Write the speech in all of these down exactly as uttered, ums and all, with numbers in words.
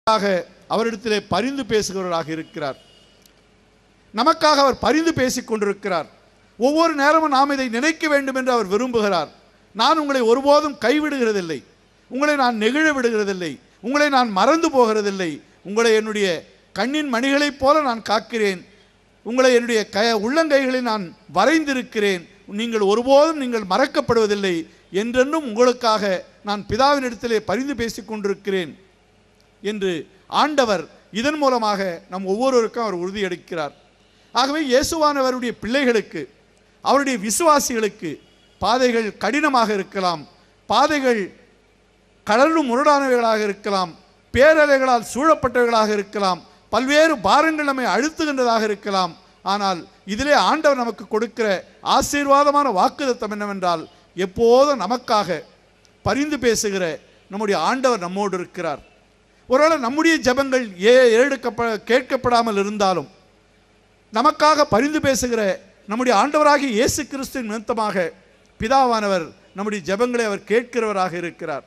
அவரிடத்திலே பரிந்து பேசுகிறவராக இருக்கிறார். நமக்காக அவர் பரிந்து பேசிக் கொண்டிருக்கிறார். ஒவ்வொரு நேரமும் நாம் இதை நினைக்க வேண்டும் என்று அவர் விரும்புகிறார். நான் உங்களை ஒருபோதும் கைவிடுகிறதில்லை, உங்களை நான் நெகிழ விடுகிறதில்லை, உங்களை நான் மறந்து போகிறதில்லை, உங்களை என்னுடைய கண்ணின் மணிகளைப் போல நான் காக்கிறேன், உங்களை என்னுடைய க உள்ளங்கைகளில் நான் வரைந்திருக்கிறேன், நீங்கள் ஒருபோதும் நீங்கள் மறக்கப்படுவதில்லை, என்றென்றும் உங்களுக்காக நான் பிதாவினிடத்திலே பரிந்து பேசிக் கொண்டிருக்கிறேன் என்று ஆண்டவர் இதன் மூலமாக நம் ஒவ்வொருவருக்கும் அவர் உறுதியளிக்கிறார். ஆகவே இயேசுவானவருடைய பிள்ளைகளுக்கு, அவருடைய விசுவாசிகளுக்கு பாதைகள் கடினமாக இருக்கலாம், பாதைகள் கடலும் முரடானவைகளாக இருக்கலாம், பேரலைகளால் சூழப்பட்டவைகளாக இருக்கலாம், பல்வேறு பாரங்கள் நம்மை அழுத்துகின்றதாக இருக்கலாம். ஆனால் இதிலே ஆண்டவர் நமக்கு கொடுக்கிற ஆசீர்வாதமான வாக்குத்தத்தம் என்னவென்றால், எப்போதும் நமக்காக பரிந்து பேசுகிற நம்முடைய ஆண்டவர் நம்மோடு இருக்கிறார். ஒருவேளை நம்முடைய ஜெபங்கள் ஏ ஏடுக்கப்ப கேட்கப்படாமல் இருந்தாலும் நமக்காக பரிந்து பேசுகிற நம்முடைய ஆண்டவராகிய இயேசு கிறிஸ்துவின் நிமித்தமாக பிதாவானவர் நம்முடைய ஜெபங்களை அவர் கேட்கிறவராக இருக்கிறார்.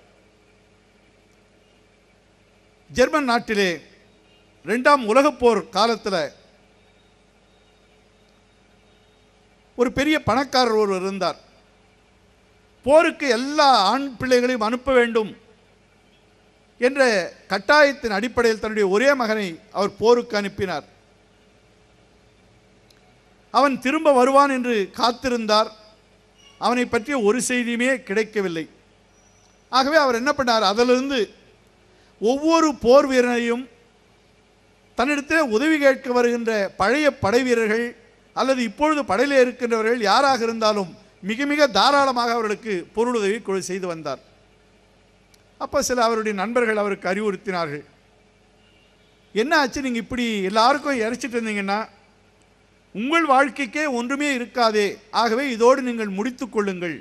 ஜெர்மன் நாட்டிலே ரெண்டாம் உலகப் போர் காலத்தில் ஒரு பெரிய பணக்காரர் ஒருவர் இருந்தார். போருக்கு எல்லா ஆண் பிள்ளைகளையும் அனுப்ப வேண்டும் என்ற கட்டாயத்தின் அடிப்படையில் தன்னுடைய ஒரே மகனை அவர் போருக்கு அனுப்பினார். அவன் திரும்ப வருவான் என்று காத்திருந்தார். அவனை பற்றிய ஒரு செய்தியுமே கிடைக்கவில்லை. ஆகவே அவர் என்ன பண்ணார், அதிலிருந்து ஒவ்வொரு போர் வீரனையும் தன்னிடத்தில் உதவி கேட்க வருகின்ற பழைய படை வீரர்கள் அல்லது இப்பொழுது படையில் இருக்கின்றவர்கள் யாராக இருந்தாலும் மிக மிக தாராளமாக அவர்களுக்கு பொருளுதவி செய்து வந்தார். அப்போ சில அவருடைய நண்பர்கள் அவருக்கு அறிவுறுத்தினார்கள், என்ன ஆச்சு, நீங்கள் இப்படி எல்லாருக்கும் இறைச்சிட்டு இருந்தீங்கன்னா உங்கள் வாழ்க்கைக்கே ஒன்றுமே இருக்காதே, ஆகவே இதோடு நீங்கள் முடித்து கொள்ளுங்கள்.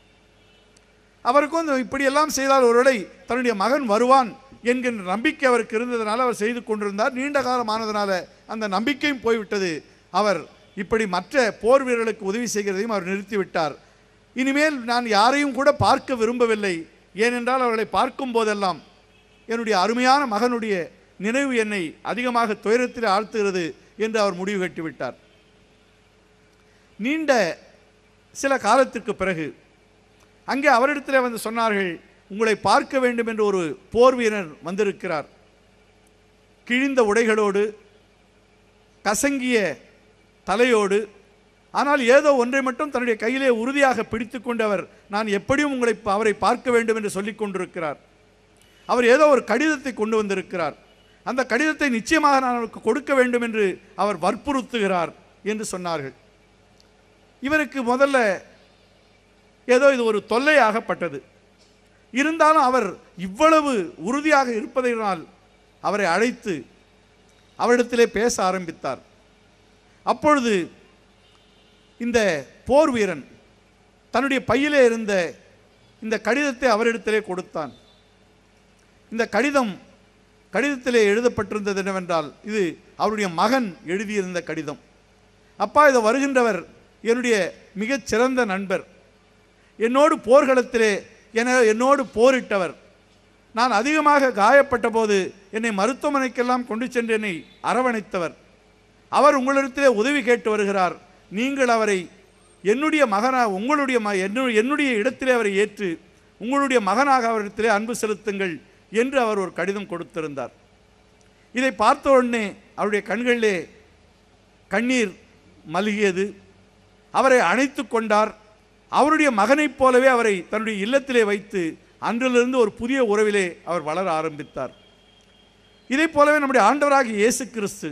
அவருக்கும் இப்படியெல்லாம் செய்தால் ஒருவேளை தன்னுடைய மகன் வருவான் என்கின்ற நம்பிக்கை அவருக்கு இருந்ததுனால அவர் செய்து கொண்டிருந்தார். நீண்ட காலமானதுனால அந்த நம்பிக்கையும் போய்விட்டது. அவர் இப்படி மற்ற போர் வீரர்களுக்கு உதவி செய்கிறதையும் அவர் நிறுத்திவிட்டார். இனிமேல் நான் யாரையும் கூட பார்க்க விரும்பவில்லை, ஏனென்றால் அவர்களை பார்க்கும் போதெல்லாம் என்னுடைய அருமையான மகனுடைய நினைவு என்னை அதிகமாக துயரத்தில் ஆழ்த்துகிறது என்று அவர் முடிவு கட்டிவிட்டார். நீண்ட சில காலத்திற்கு பிறகு அங்கே அவரிடத்தில் வந்து சொன்னார்கள், உங்களை பார்க்க வேண்டும் என்று ஒரு போர் வீரர் வந்திருக்கிறார். கிழிந்த உடைகளோடு, கசங்கிய தலையோடு, ஆனால் ஏதோ ஒன்றை மட்டும் தன்னுடைய கையிலே உறுதியாக பிடித்து கொண்டவர், நான் எப்படியும் உங்களை அவரை பார்க்க வேண்டும் என்று சொல்லி கொண்டிருக்கிறார். அவர் ஏதோ ஒரு கடிதத்தை கொண்டு வந்திருக்கிறார். அந்த கடிதத்தை நிச்சயமாக நான் அவருக்கு கொடுக்க வேண்டும் என்று அவர் வற்புறுத்துகிறார் என்று சொன்னார்கள். இவருக்கு முதல்ல ஏதோ இது ஒரு தொல்லையாகப்பட்டது. இருந்தாலும் அவர் இவ்வளவு உறுதியாக இருப்பதனால் அவரை அழைத்து அவரிடத்திலே பேச ஆரம்பித்தார். அப்பொழுது இந்த போர் வீரன் தன்னுடைய பையிலே இருந்த இந்த கடிதத்தை அவரிடத்திலே கொடுத்தான். இந்த கடிதம் கடிதத்திலே எழுதப்பட்டிருந்தது என்னவென்றால், இது அவருடைய மகன் எழுதியிருந்த கடிதம். அப்பா, இதை வருகின்றவர் என்னுடைய மிகச்சிறந்த நண்பர், என்னோடு போர்க்களத்திலே என என்னோடு போரிட்டவர், நான் அதிகமாக காயப்பட்ட போது என்னை மருத்துவமனைக்கெல்லாம் கொண்டு சென்று என்னை அரவணைத்தவர், அவர் உங்களிடத்திலே உதவி கேட்டு வருகிறார். நீங்கள் அவரை என்னுடைய மகனாக உங்களுடைய ம என்னுடைய இடத்திலே அவரை ஏற்று உங்களுடைய மகனாக அவரிடத்திலே அன்பு செலுத்துங்கள் என்று அவர் ஒரு கடிதம் கொடுத்திருந்தார். இதை பார்த்த உடனே அவருடைய கண்களிலே கண்ணீர் மல்கியது. அவரை அணைத்து கொண்டார். அவருடைய மகனைப் போலவே அவரை தன்னுடைய இல்லத்திலே வைத்து அன்றிலிருந்து ஒரு புதிய உறவிலே அவர் வளர ஆரம்பித்தார். இதை போலவே நம்முடைய ஆண்டவராகிய இயேசு கிறிஸ்து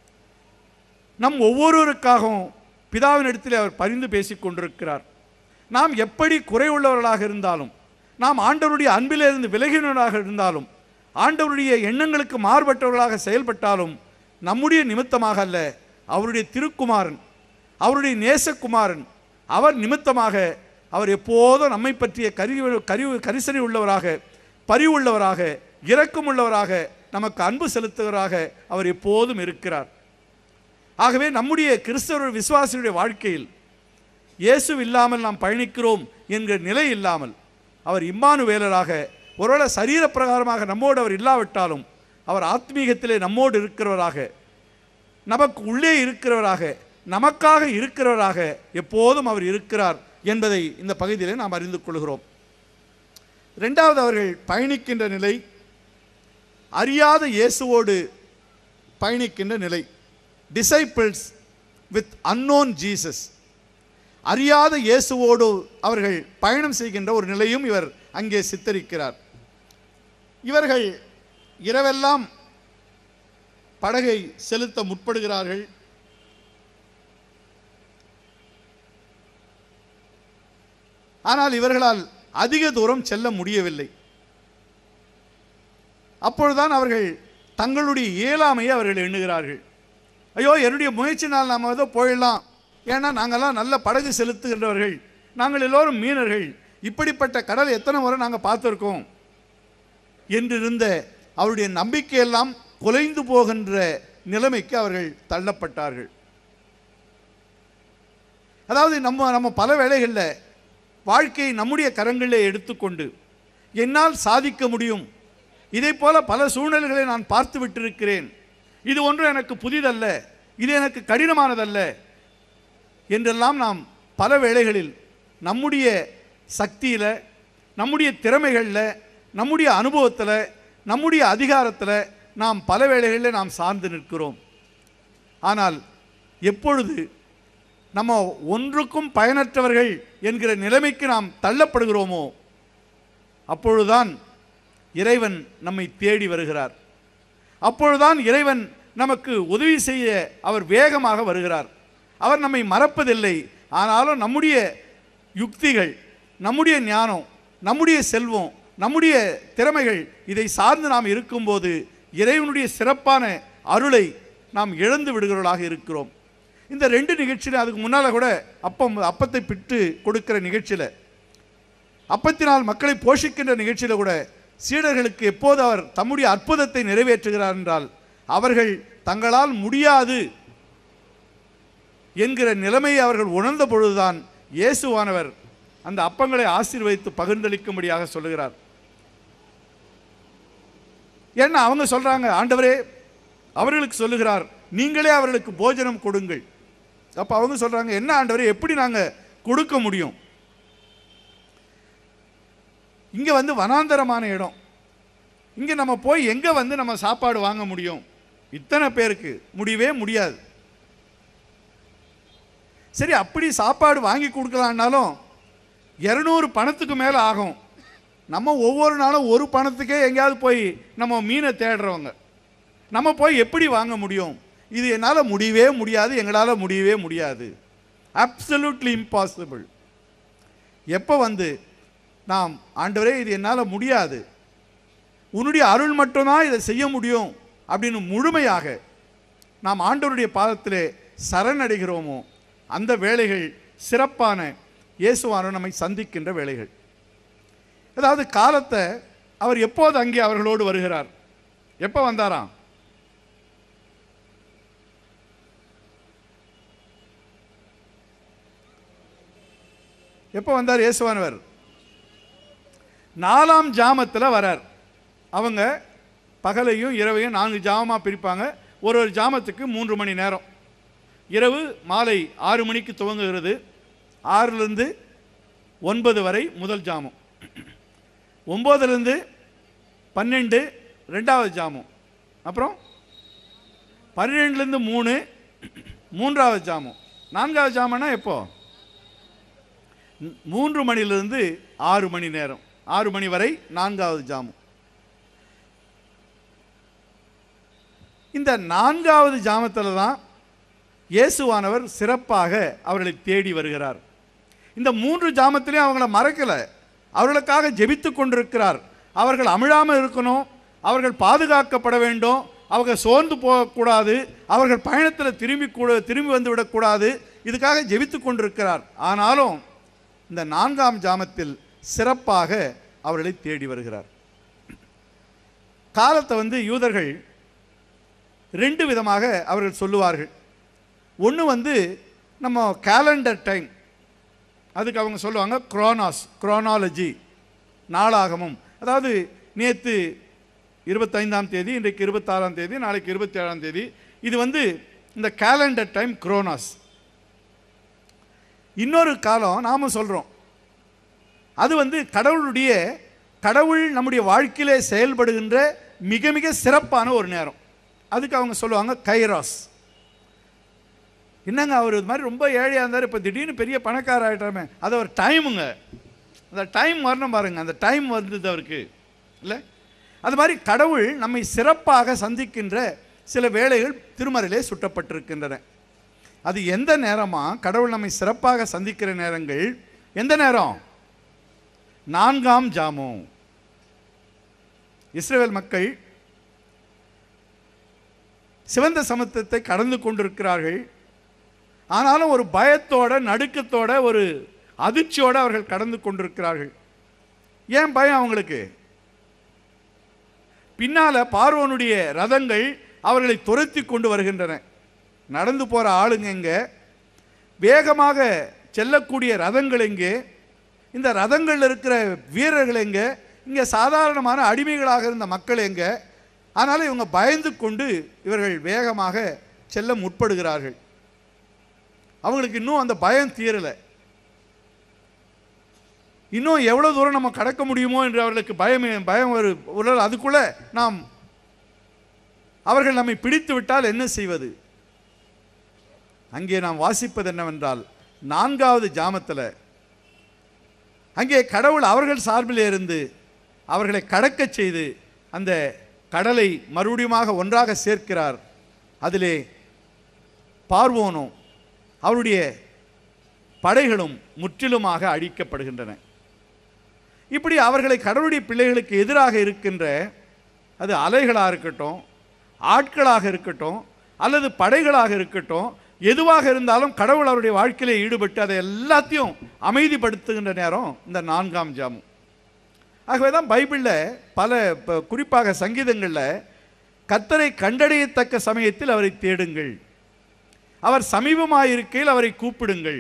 நம் ஒவ்வொருவருக்காகவும் பிதாவினிடத்தில் அவர் பரிந்து பேசிக் கொண்டிருக்கிறார். நாம் எப்படி குறைவுள்ளவர்களாக இருந்தாலும், நாம் ஆண்டவருடைய அன்பிலிருந்து விலகினவர்களாக இருந்தாலும், ஆண்டவருடைய எண்ணங்களுக்கு மாறுபட்டவர்களாக செயல்பட்டாலும், நம்முடைய நிமித்தமாக அல்ல, அவருடைய திருக்குமாரன், அவருடைய நேசகுமாரன், அவர் நிமித்தமாக அவர் எப்போதும் நம்மை பற்றிய கரிவு கரிவு கரிசனை உள்ளவராக, பரிவுள்ளவராக, இரக்கமுள்ளவராக, நமக்கு அன்பு செலுத்துவராக அவர் எப்போதும் இருக்கிறார். ஆகவே நம்முடைய கிறிஸ்தவ விசுவாசியுடைய வாழ்க்கையில் இயேசு இல்லாமல் நாம் பயணிக்கிறோம் என்கிற நிலை இல்லாமல், அவர் இம்மானுவேலராக, ஒருவேளை சரீர பிரகாரமாக நம்மோடு அவர் இல்லாவிட்டாலும் அவர் ஆத்மீகத்திலே நம்மோடு இருக்கிறவராக, நமக்கு உள்ளே இருக்கிறவராக, நமக்காக இருக்கிறவராக எப்போதும் அவர் இருக்கிறார் என்பதை இந்த பகுதியில் நாம் அறிந்து கொள்கிறோம். ரெண்டாவது, அவர்கள் பயணிக்கின்ற நிலை அறியாத இயேசுவோடு பயணிக்கின்ற நிலை. Disciples with unknown Jesus. அறியாத இயேசுவோடு அவர்கள் பயணம் செய்கின்ற ஒரு நிலையும் இவர் அங்கே சித்தரிக்கிறார். இவர்கள் இரவெல்லாம் படகை செலுத்த முற்படுகிறார்கள். ஆனால் இவர்களால் அதிக தூரம் செல்ல முடியவில்லை. அப்பொழுதுதான் அவர்கள் தங்களுடைய இயலாமையை அவர்கள் எண்ணுகிறார்கள். ஐயோ, என்னுடைய முயற்சினால் நாம் ஏதோ போயிடலாம், ஏன்னா நாங்கள்லாம் நல்ல படகு செலுத்துகின்றவர்கள், நாங்கள் எல்லோரும் மீனர்கள், இப்படிப்பட்ட கடல் எத்தனை முறை நாங்கள் பார்த்துருக்கோம் என்றிருந்த அவருடைய நம்பிக்கையெல்லாம் குலைந்து போகின்ற நிலைமைக்கு அவர்கள் தள்ளப்பட்டார்கள். அதாவது நம்ம நம்ம பல வேளைகளில் வாழ்க்கையை நம்முடைய கரங்களில் எடுத்துக்கொண்டு என்னால் சாதிக்க முடியும், இதை போல பல சூழ்நிலைகளை நான் பார்த்து விட்டிருக்கிறேன், இது ஒன்றும் எனக்கு புதிதல்ல, இது எனக்கு கடினமானதல்ல என்றெல்லாம் நாம் பல வேளைகளில் நம்முடைய சக்தியில், நம்முடைய திறமைகளில், நம்முடைய அனுபவத்தில், நம்முடைய அதிகாரத்தில் நாம் பல வேளைகளில் நாம் சார்ந்து நிற்கிறோம். ஆனால் எப்பொழுது நம்ம ஒன்றுக்கும் பயனற்றவர்கள் என்கிற நிலைமைக்கு நாம் தள்ளப்படுகிறோமோ அப்பொழுதுதான் இறைவன் நம்மை தேடி வருகிறார். அப்பொழுதுதான் இறைவன் நமக்கு உதவி செய்ய அவர் வேகமாக வருகிறார். அவர் நம்மை மறப்பதில்லை. ஆனாலும் நம்முடைய யுக்திகள், நம்முடைய ஞானம், நம்முடைய செல்வம், நம்முடைய திறமைகள் இதை சார்ந்து நாம் இருக்கும்போது இறைவனுடைய சிறப்பான அருளை நாம் இழந்து விடுகிறவர்களாக இருக்கிறோம். இந்த ரெண்டு நிகழ்ச்சியில், அதுக்கு முன்னால் கூட அப்பம் அப்பத்தை பிட்டு கொடுக்கிற நிகழ்ச்சியில், அப்பத்தினால் மக்களை போஷிக்கின்ற நிகழ்ச்சியில் கூட சீடர்களுக்கு எப்போது அவர் தம்முடைய அற்புதத்தை நிறைவேற்றுகிறார் என்றால் அவர்கள் தங்களால் முடியாது என்கிற நிலைமையை அவர்கள் உணர்ந்த பொழுதுதான் இயேசுவானவர் அந்த அப்பங்களை ஆசீர்வதித்து பகிர்ந்தளிக்கும்படியாக சொல்லுகிறார். ஏன்னா அவங்க சொல்கிறாங்க, ஆண்டவரே, அவர்களுக்கு சொல்லுகிறார், நீங்களே அவர்களுக்கு போஜனம் கொடுங்கள். அப்போ அவங்க சொல்கிறாங்க, என்ன ஆண்டவரே, எப்படி நாங்கள் கொடுக்க முடியும்? இங்கே வந்து வனாந்தரமான இடம், இங்கே நம்ம போய் எங்கே வந்து நம்ம சாப்பாடு வாங்க முடியும்? இத்தனை பேருக்கு முடியவே முடியாது. சரி, அப்படி சாப்பாடு வாங்கி கொடுக்கலான்னாலும் இரநூறு பணத்துக்கு மேலே ஆகும். நம்ம ஒவ்வொரு நாளும் ஒரு பணத்துக்கே எங்கேயாவது போய் நம்ம மீனை தேடுறவங்க, நம்ம போய் எப்படி வாங்க முடியும்? இது என்னால் முடியவே முடியாது, எங்களால் முடியவே முடியாது. Absolutely impossible. எப்போ வந்து நாம், ஆண்டவரே, இது என்னால் முடியாது, உன்னுடைய அருள் மட்டும்தான் இதை செய்ய முடியும் அப்படின்னு முழுமையாக நாம் ஆண்டவருடைய பாதத்திலே சரணடைகிறோமோ அந்த வேளைகள் சிறப்பான இயேசுவானவர் நம்மை சந்திக்கின்ற வேளைகள். அதாவது காலத்தை அவர் எப்போது அங்கே அவர்களோடு வருகிறார்? எப்போ வந்தாராம்? எப்போ வந்தார் இயேசுவானவர்? நாலாம் ஜாமத்தில் வரார். அவங்க பகலையும் இரவையும் நான்கு ஜாமமாக பிரிப்பாங்க. ஒரு ஒரு ஜாமத்துக்கு மூன்று மணி நேரம். இரவு மாலை ஆறு மணிக்கு துவங்குகிறது. ஆறுலேருந்து ஒன்பது வரை முதல் ஜாமம், ஒம்போதுலேருந்து பன்னெண்டு ரெண்டாவது ஜாமம், அப்புறம் பன்னிரெண்டுலேருந்து மூணு மூன்றாவது ஜாமம். நான்காவது ஜாமன்னா எப்போ? மூன்று மணிலிருந்து ஆறு மணி நேரம், ஆறு மணி வரை நான்காவது ஜாமம். இந்த நான்காவது ஜாமத்தில் தான் இயேசுவானவர் சிறப்பாக அவர்களை தேடி வருகிறார். இந்த மூன்று ஜாமத்திலையும் அவங்கள மறக்கலை, அவர்களுக்காக ஜெபித்து கொண்டிருக்கிறார். அவர்கள் அமிழாமல் இருக்கணும், அவர்கள் பாதுகாக்கப்பட வேண்டும், அவங்க சோர்ந்து போகக்கூடாது, அவர்கள் பயணத்தில் திரும்பி கூட திரும்பி வந்து விடக்கூடாது, இதுக்காக ஜெபித்து கொண்டிருக்கிறார். ஆனாலும் இந்த நான்காம் ஜாமத்தில் சிறப்பாக அவர்களை தேடி வருகிறார். காலத்தை வந்து யூதர்கள் ரெண்டு விதமாக அவர்கள் சொல்லுவார்கள். ஒன்று வந்து நம்ம கேலண்டர் டைம், அதுக்கு அவங்க சொல்லுவாங்க குரோனாஸ், குரோனாலஜி, நாளாகமம். அதாவது நேற்று இருபத்தைந்தாம் தேதி, இன்றைக்கு இருபத்தாறாம் தேதி, நாளைக்கு இருபத்தி ஏழாம் தேதி. இது வந்து இந்த கேலண்டர் டைம் குரோனாஸ். இன்னொரு காலம் நாம் சொல்கிறோம், அது வந்து கடவுளுடைய கடவுள் நம்முடைய வாழ்க்கையிலே செயல்படுகின்ற மிக மிக சிறப்பான ஒரு நேரம். அதுக்கு அவங்க சொல்லுவாங்க கைராஸ். என்னங்க அவர் இது மாதிரி ரொம்ப ஏழையாக இருந்தார், இப்போ திடீர்னு பெரிய பணக்கார ஆகிட்டாமே, அது ஒரு டைமுங்க. அந்த டைம் வரணும் பாருங்க, அந்த டைம் வந்தது அவருக்கு இல்லை. அது மாதிரி கடவுள் நம்மை சிறப்பாக சந்திக்கின்ற சில வேளைகள் திருமறையிலே சுட்டப்பட்டிருக்கின்றன. அது எந்த நேரமாக கடவுள் நம்மை சிறப்பாக சந்திக்கிற நேரங்கள் எந்த நேரம்? நான்காம் ஜாமம். இஸ்ரவேல் மக்கள் சிவந்த சமுத்திரத்தை கடந்து கொண்டிருக்கிறார்கள். ஆனாலும் ஒரு பயத்தோட, நடுக்கத்தோட, ஒரு அதிர்ச்சியோடு அவர்கள் கடந்து கொண்டிருக்கிறார்கள். ஏன் பயம் அவங்களுக்கு? பின்னால பார்வோனுடைய ரதங்கள் அவர்களை துரத்தி கொண்டு வருகின்றன. நடந்து போகிற ஆளுங்க எங்கே? வேகமாக செல்லக்கூடிய ரதங்கள் எங்கே? இந்த ரதங்களில் இருக்கிற வீரர்கள் எங்கே? இங்கே சாதாரணமான அடிமைகளாக இருந்த மக்கள் எங்கே? ஆனாலும் இவங்க பயந்து கொண்டு இவர்கள் வேகமாக செல்ல முற்படுகிறார்கள். அவங்களுக்கு இன்னும் அந்த பயம் தீரலை. இன்னும் எவ்வளோ தூரம் நம்ம கடக்க முடியுமோ என்று அவர்களுக்கு பயம் பயம் ஒரு உடல். அதுக்குள்ளே நாம் அவர்கள் நம்மை பிடித்து விட்டால் என்ன செய்வது? அங்கே நாம் வாசிப்பது என்னவென்றால், நான்காவது ஜாமத்தில் அங்கே கடவுள் அவர்கள் சார்பில் இருந்து அவர்களை கடக்க செய்து அந்த கடலை மறுபடியுமாக ஒன்றாக சேர்க்கிறார். அதிலே பார்வோனும் அவருடைய படைகளும் முற்றிலுமாக அழிக்கப்படுகின்றன. இப்படி அவர்களை கடவுளுடைய பிள்ளைகளுக்கு எதிராக இருக்கின்ற, அது அலைகளாக இருக்கட்டும், ஆட்களாக இருக்கட்டும், அல்லது படைகளாக இருக்கட்டும், எதுவாக இருந்தாலும் கடவுள் அவருடைய வாழ்க்கையிலே ஈடுபட்டு அதை எல்லாத்தையும் அமைதிப்படுத்துகின்ற நேரம் இந்த நான்காம் ஜாமம். ஆகவே தான் பைபிளில் பல, குறிப்பாக சங்கீதங்களில், கர்த்தரை கண்டடையத்தக்க சமயத்தில் அவரை தேடுங்கள், அவர் சமீபமாயிருக்கையில் அவரை கூப்பிடுங்கள்.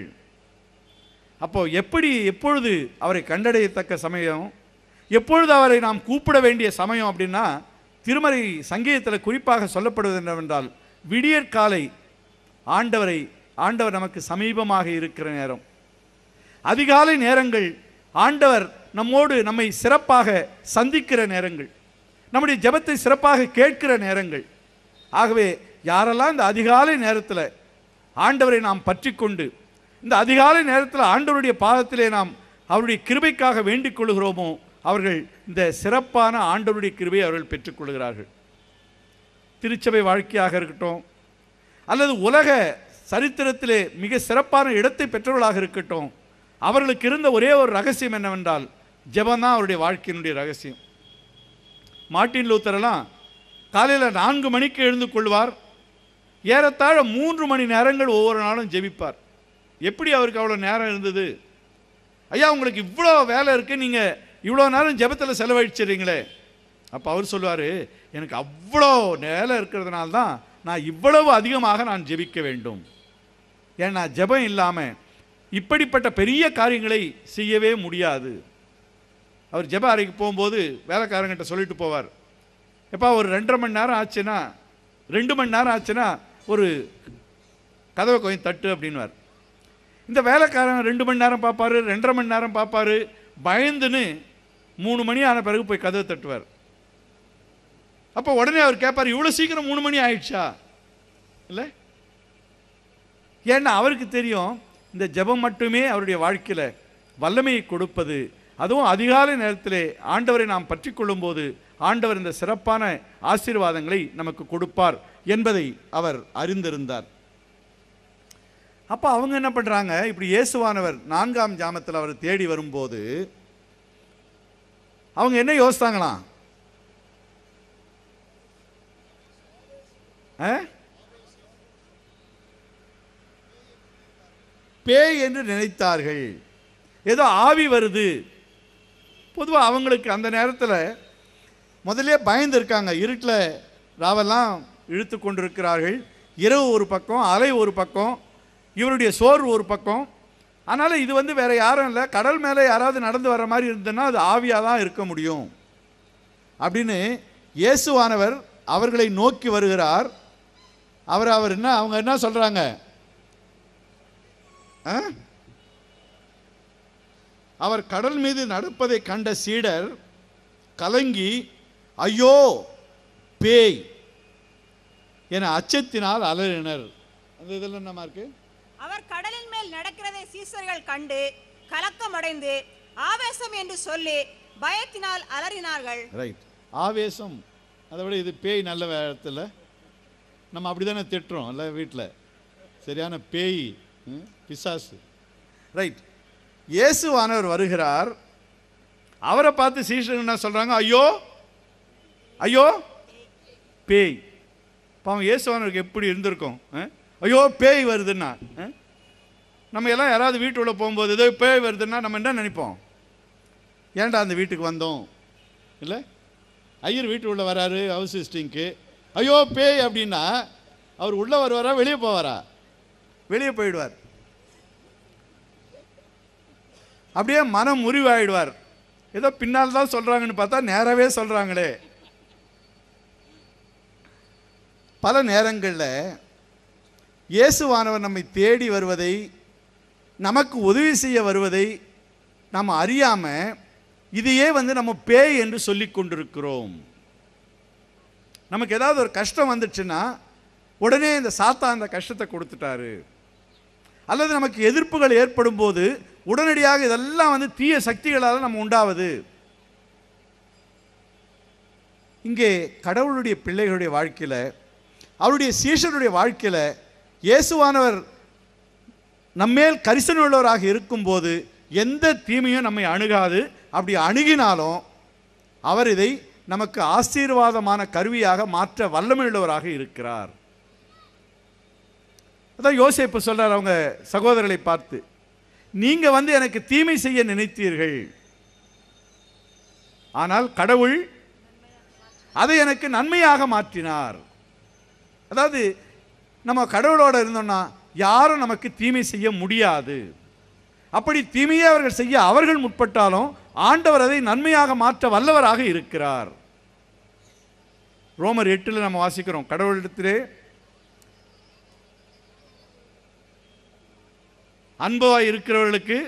அப்போ எப்படி, எப்பொழுது அவரை கண்டடையத்தக்க சமயம், எப்பொழுது அவரை நாம் கூப்பிட வேண்டிய சமயம் அப்படின்னா, திருமறை சங்கீதத்தில் குறிப்பாக சொல்லப்படுவது என்னவென்றால், விடியற்காலை ஆண்டவரை ஆண்டவர் நமக்கு சமீபமாக இருக்கிற நேரம். அதிகாலை நேரங்கள் ஆண்டவர் நம்மோடு நம்மை சிறப்பாக சந்திக்கிற நேரங்கள், நம்முடைய ஜெபத்தை சிறப்பாக கேட்கிற நேரங்கள். ஆகவே யாரெல்லாம் இந்த அதிகாலை நேரத்தில் ஆண்டவரை நாம் பற்றி கொண்டு, இந்த அதிகாலை நேரத்தில் ஆண்டவருடைய பாதத்திலே நாம் அவருடைய கிருபைக்காக வேண்டிக் கொள்கிறோமோ, அவர்கள் இந்த சிறப்பான ஆண்டவருடைய கிருபையை அவர்கள் பெற்றுக்கொள்கிறார்கள். திருச்சபை வாழ்க்கையாக இருக்கட்டும், அல்லது உலக சரித்திரத்திலே மிக சிறப்பான இடத்தை பெற்றவர்களாக இருக்கட்டும், அவர்களுக்கு இருந்த ஒரே ஒரு ரகசியம் என்னவென்றால், ஜெபந்தான் அவருடைய வாழ்க்கையினுடைய ரகசியம். மார்ட்டின் லூத்தரெல்லாம் காலையில் நான்கு மணிக்கு எழுந்து கொள்வார். ஏறத்தாழ மூன்று மணி நேரங்கள் ஒவ்வொரு நாளும் ஜெபிப்பார். எப்படி அவருக்கு அவ்வளோ நேரம் இருந்தது? ஐயா, உங்களுக்கு இவ்வளோ வேலை இருக்குது, நீங்கள் இவ்வளோ நேரம் ஜெபத்தில் செலவழிச்சிடுறீங்களே. அப்போ அவர் சொல்லுவார், எனக்கு அவ்வளோ வேலை இருக்கிறதுனால தான் நான் இவ்வளவு அதிகமாக நான் ஜெபிக்க வேண்டும். ஏன்னா ஜெபம் இல்லாமல் இப்படிப்பட்ட பெரிய காரியங்களை செய்யவே முடியாது. அவர் ஜெப அறைக்கு போகும்போது வேலைக்காரங்கிட்ட சொல்லிட்டு போவார், எப்போ ஒரு ரெண்டரை மணி நேரம் ஆச்சுன்னா, ரெண்டு மணி நேரம் ஆச்சுன்னா ஒரு கதவை கொஞ்சம் தட்டு அப்படின்வார். இந்த வேலைக்காரன் ரெண்டு மணி நேரம் பார்ப்பார், ரெண்டரை மணி நேரம் பார்ப்பார். பயந்துன்னு மூணு மணி ஆன பிறகு போய் கதவை தட்டுவார். அப்போ உடனே அவர் கேட்பார், இவ்வளோ சீக்கிரம் மூணு மணி ஆயிடுச்சா இல்லை? ஏன்னா அவருக்கு தெரியும், இந்த ஜெபம் மட்டுமே அவருடைய வாழ்க்கையில் வல்லமையை கொடுப்பது. அதுவும் அதிகாலை நேரத்திலே ஆண்டவரை நாம் பற்றி கொள்ளும்போது ஆண்டவர் இந்த சிறப்பான ஆசீர்வாதங்களை நமக்கு கொடுப்பார் என்பதை அவர் அறிந்திருந்தார். அப்போ அவங்க என்ன பண்ணுறாங்க, இப்படி இயேசுவானவர் நான்காம் ஜாமத்தில் அவர் தேடி வரும்போது அவங்க என்ன யோசித்தாங்களாம்? பேய் என்று நினைத்தார்கள். ஏதோ ஆவி வருது. பொதுவாக அவங்களுக்கு அந்த நேரத்தில் முதலே பயந்து இருக்காங்க. இருட்டில் ராவெல்லாம் இழுத்து கொண்டிருக்கிறார்கள். இரவு ஒரு பக்கம், அலை ஒரு பக்கம், இவருடைய சோர்வு ஒரு பக்கம். அதனால் இது வந்து வேறு யாரும் இல்லை, கடல் மேலே யாராவது நடந்து வர மாதிரி இருந்ததுன்னா அது ஆவியாக தான் இருக்க முடியும் அப்படின்னு இயேசுவானவர் அவர்களை நோக்கி வருகிறார். அவர் அவர் என்ன அவங்க என்ன சொல்றாங்க? அவர் கடல் மீது நடப்பதை கண்ட சீடர் கலங்கி ஐயோ பேய் என அச்சத்தினால் அலறினர். அந்த இதில் என்னமா இருக்கு? அவர் கடலின் மேல் நடக்கிறதை சீசர்கள் கண்டு கலக்கமடைந்து ஆவேசம் என்று சொல்லி பயத்தினால் அலறினார்கள். ரைட், ஆவேசம். அதை விட இது பேய் நல்ல இடத்துல நம்ம அப்படிதானே திட்டுறோம் இல்லை வீட்டில், சரியான பேய் பிசாசு. ரைட், இயேசுவானவர் வருகிறார். அவரை பார்த்து சீஷர்கள் என்ன சொல்றாங்க? ஐயோ ஐயோ பேய். பாவம் இயேசுவானவருக்கு எப்படி இருந்திருக்கும்? ஐயோ பேய் வருதுன்னா நம்ம எல்லாம் யாராவது வீட்டுக்குள்ளே போகும்போது ஏதோ பேய் வருதுன்னா நம்ம என்ன நினைப்போம்? ஏன்டா அந்த வீட்டுக்கு வந்தோம் இல்லை? ஐயர் வீட்டுக்குள்ளே வராரு ஹவுஸ் விசிட்டிங்க்கு, ஐயோ பேய் அப்படின்னா அவர் உள்ளே வருவாரா வெளியே போவாரா? வெளியே போயிடுவார். அப்படியே மனம் முறிவாயிடுவார். ஏதோ பின்னால் தான் சொல்கிறாங்கன்னு பார்த்தா நேராகவே சொல்கிறாங்களே. பல நேரங்களில் இயேசுவானவர் நம்மை தேடி வருவதை, நமக்கு உதவி செய்ய வருவதை நாம் அறியாமல் இதையே வந்து நம்ம பேய் என்று சொல்லி கொண்டிருக்கிறோம். நமக்கு ஏதாவது ஒரு கஷ்டம் வந்துச்சுன்னா உடனே இந்த சாத்தா அந்த கஷ்டத்தை கொடுத்துட்டாரு, அல்லது நமக்கு எதிர்ப்புகள் ஏற்படும் போது உடனடியாக இதெல்லாம் வந்து தீய சக்திகளால் நம்ம உண்டாவது. இங்கே கடவுளுடைய பிள்ளைகளுடைய வாழ்க்கையில், அவருடைய சீஷருடைய வாழ்க்கையில் இயேசுவானவர் நம்மேல் கரிசனை உள்ளவராக இருக்கும்போது எந்த தீமையும் நம்மை அணுகாது. அப்படி அணுகினாலும் அவர் இதை நமக்கு ஆசீர்வாதமான கருவியாக மாற்ற வல்லமையுள்ளவராக இருக்கிறார். அதான் யோசேப்பு சொல்றார் அவங்க சகோதரர்களை பார்த்து, நீங்க வந்து எனக்கு தீமை செய்ய நினைத்தீர்கள், ஆனால் கடவுள் அதை எனக்கு நன்மையாக மாற்றினார். அதாவது நம்ம கடவுளோட இருந்தோம்னா யாரும் நமக்கு தீமை செய்ய முடியாது. அப்படி தீமையை அவர்கள் செய்ய அவர்கள் முற்பட்டாலும் ஆண்டவர் அதை நன்மையாக மாற்ற வல்லவராக இருக்கிறார். ரோமர் எட்டில் நம்ம வாசிக்கிறோம், கடவுளிடத்திலே அன்பாக இருக்கிறவர்களுக்கு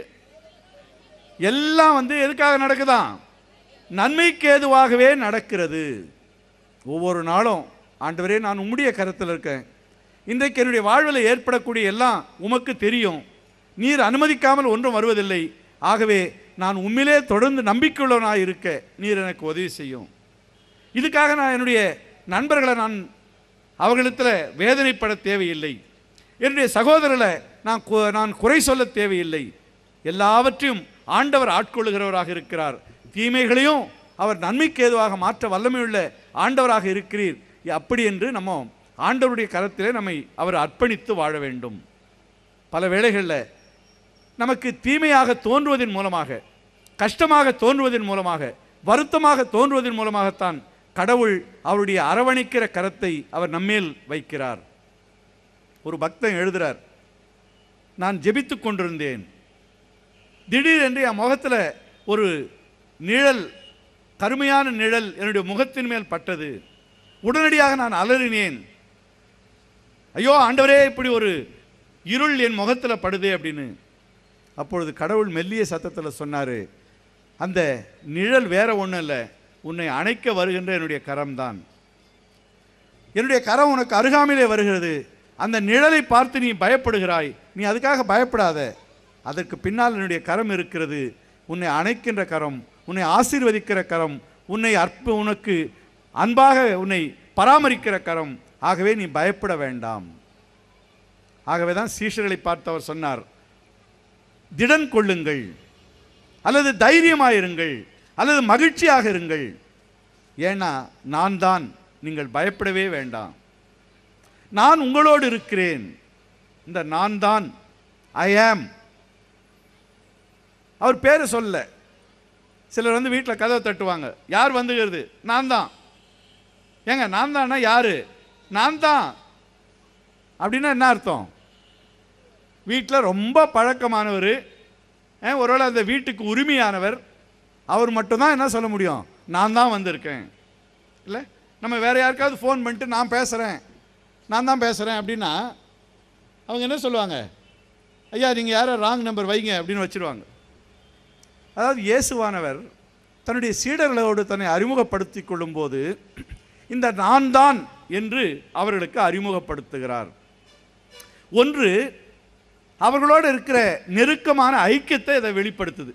எல்லாம் வந்து எதுக்காக நடக்குதான்? நன்மைக்கு ஏதுவாகவே நடக்கிறது. ஒவ்வொரு நாளும் ஆண்டவரே நான் உம்முடைய கரத்தில் இருக்கேன், இன்றைக்கு என்னுடைய வாழ்வில் ஏற்படக்கூடிய எல்லாம் உமக்கு தெரியும், நீர் அனுமதிக்காமல் ஒன்றும் வருவதில்லை, ஆகவே நான் உண்மையிலே தொடர்ந்து நம்பிக்கையுள்ளவனாக இருக்க நீர் எனக்கு உதவி செய்யும். இதுக்காக நான் என்னுடைய நண்பர்களை நான் அவர்களிடத்தில் வேதனைப்பட தேவையில்லை, என்னுடைய சகோதரர்களை நான் நான் குறை சொல்ல தேவையில்லை. எல்லாவற்றையும் ஆண்டவர் ஆட்கொள்ளுகிறவராக இருக்கிறார். தீமைகளையும் அவர் நன்மைக்கு ஏதுவாக மாற்ற வல்லமையுள்ள ஆண்டவராக இருக்கிறீர். அப்படி என்று நம்ம ஆண்டவருடைய கரத்திலே நம்மை அவர் அர்ப்பணித்து வாழ வேண்டும். பல வேளைகளில் நமக்கு தீமையாக தோன்றுவதன் மூலமாக, கஷ்டமாக தோன்றுவதன் மூலமாக, வருத்தமாக தோன்றுவதன் மூலமாகத்தான் கடவுள் அவருடைய அரவணைக்கிற கரத்தை அவர் நம்மேல் வைக்கிறார். ஒரு பக்தன் எழுதுகிறார், நான் ஜெபித்து கொண்டிருந்தேன், திடீரென்று என் முகத்தில் ஒரு நிழல், கருமையான நிழல் என்னுடைய முகத்தின் மேல் பட்டது. உடனடியாக நான் அலறினேன், ஐயோ ஆண்டவரே இப்படி ஒரு இருள் என் முகத்தில் படுதே அப்படின்னு. அப்பொழுது கடவுள் மெல்லிய சத்தத்தில் சொன்னார், அந்த நிழல் வேற ஒன்றும் இல்லை, உன்னை அணைக்க வருகின்ற என்னுடைய கரம்தான். என்னுடைய கரம் உனக்கு அருகாமையிலே வருகிறது, அந்த நிழலை பார்த்து நீ பயப்படுகிறாய், நீ அதுக்காக பயப்படாத, அதற்கு பின்னால் என்னுடைய கரம் இருக்கிறது, உன்னை அணைக்கின்ற கரம், உன்னை ஆசீர்வதிக்கிற கரம், உன்னை அற்ப உனக்கு அன்பாக உன்னை பராமரிக்கிற கரம், ஆகவே நீ பயப்பட வேண்டாம். ஆகவே தான் சீஷர்களை பார்த்து அவர் சொன்னார், திடன் கொள்ளுங்கள், அல்லது தைரியமாயிருங்கள், அல்லது மகிழ்ச்சியாக இருங்கள், ஏன்னா நான் தான், நீங்கள் பயப்படவே வேண்டாம், நான் உங்களோடு இருக்கிறேன். இந்த நான் தான், ஐ ஆம். அவர் பேரை சொல்ல. சிலர் வந்து வீட்டில் கதவை தட்டுவாங்க, யார் வந்துகிறது? நான் தான். ஏங்க நான் தானா? யாரு? நான் தான் அப்படின்னா என்ன அர்த்தம்? வீட்டில் ரொம்ப பழக்கமானவர், ஒருவேளை அந்த வீட்டுக்கு உரிமையானவர், அவர் மட்டும்தான் என்ன சொல்ல முடியும்? நான் தான் வந்திருக்கேன் இல்லை? நம்ம வேறு யாருக்காவது ஃபோன் பண்ணிட்டு நான் பேசுகிறேன் நான் தான் பேசுகிறேன் அப்படின்னா அவங்க என்ன சொல்லுவாங்க, ஐயா நீங்கள் யாரோ ராங் நம்பர் வைங்க அப்படின்னு வச்சுருவாங்க. அதாவது இயேசுவானவர் தன்னுடைய சீடர்களோடு தன்னை அறிமுகப்படுத்தி கொள்ளும்போது இந்த நான் தான் என்று அவர்களுக்கு அறிமுகப்படுத்துகிறார். ஒன்று, அவர்களோடு இருக்கிற நெருக்கமான ஐக்கியத்தை இதை வெளிப்படுத்துது.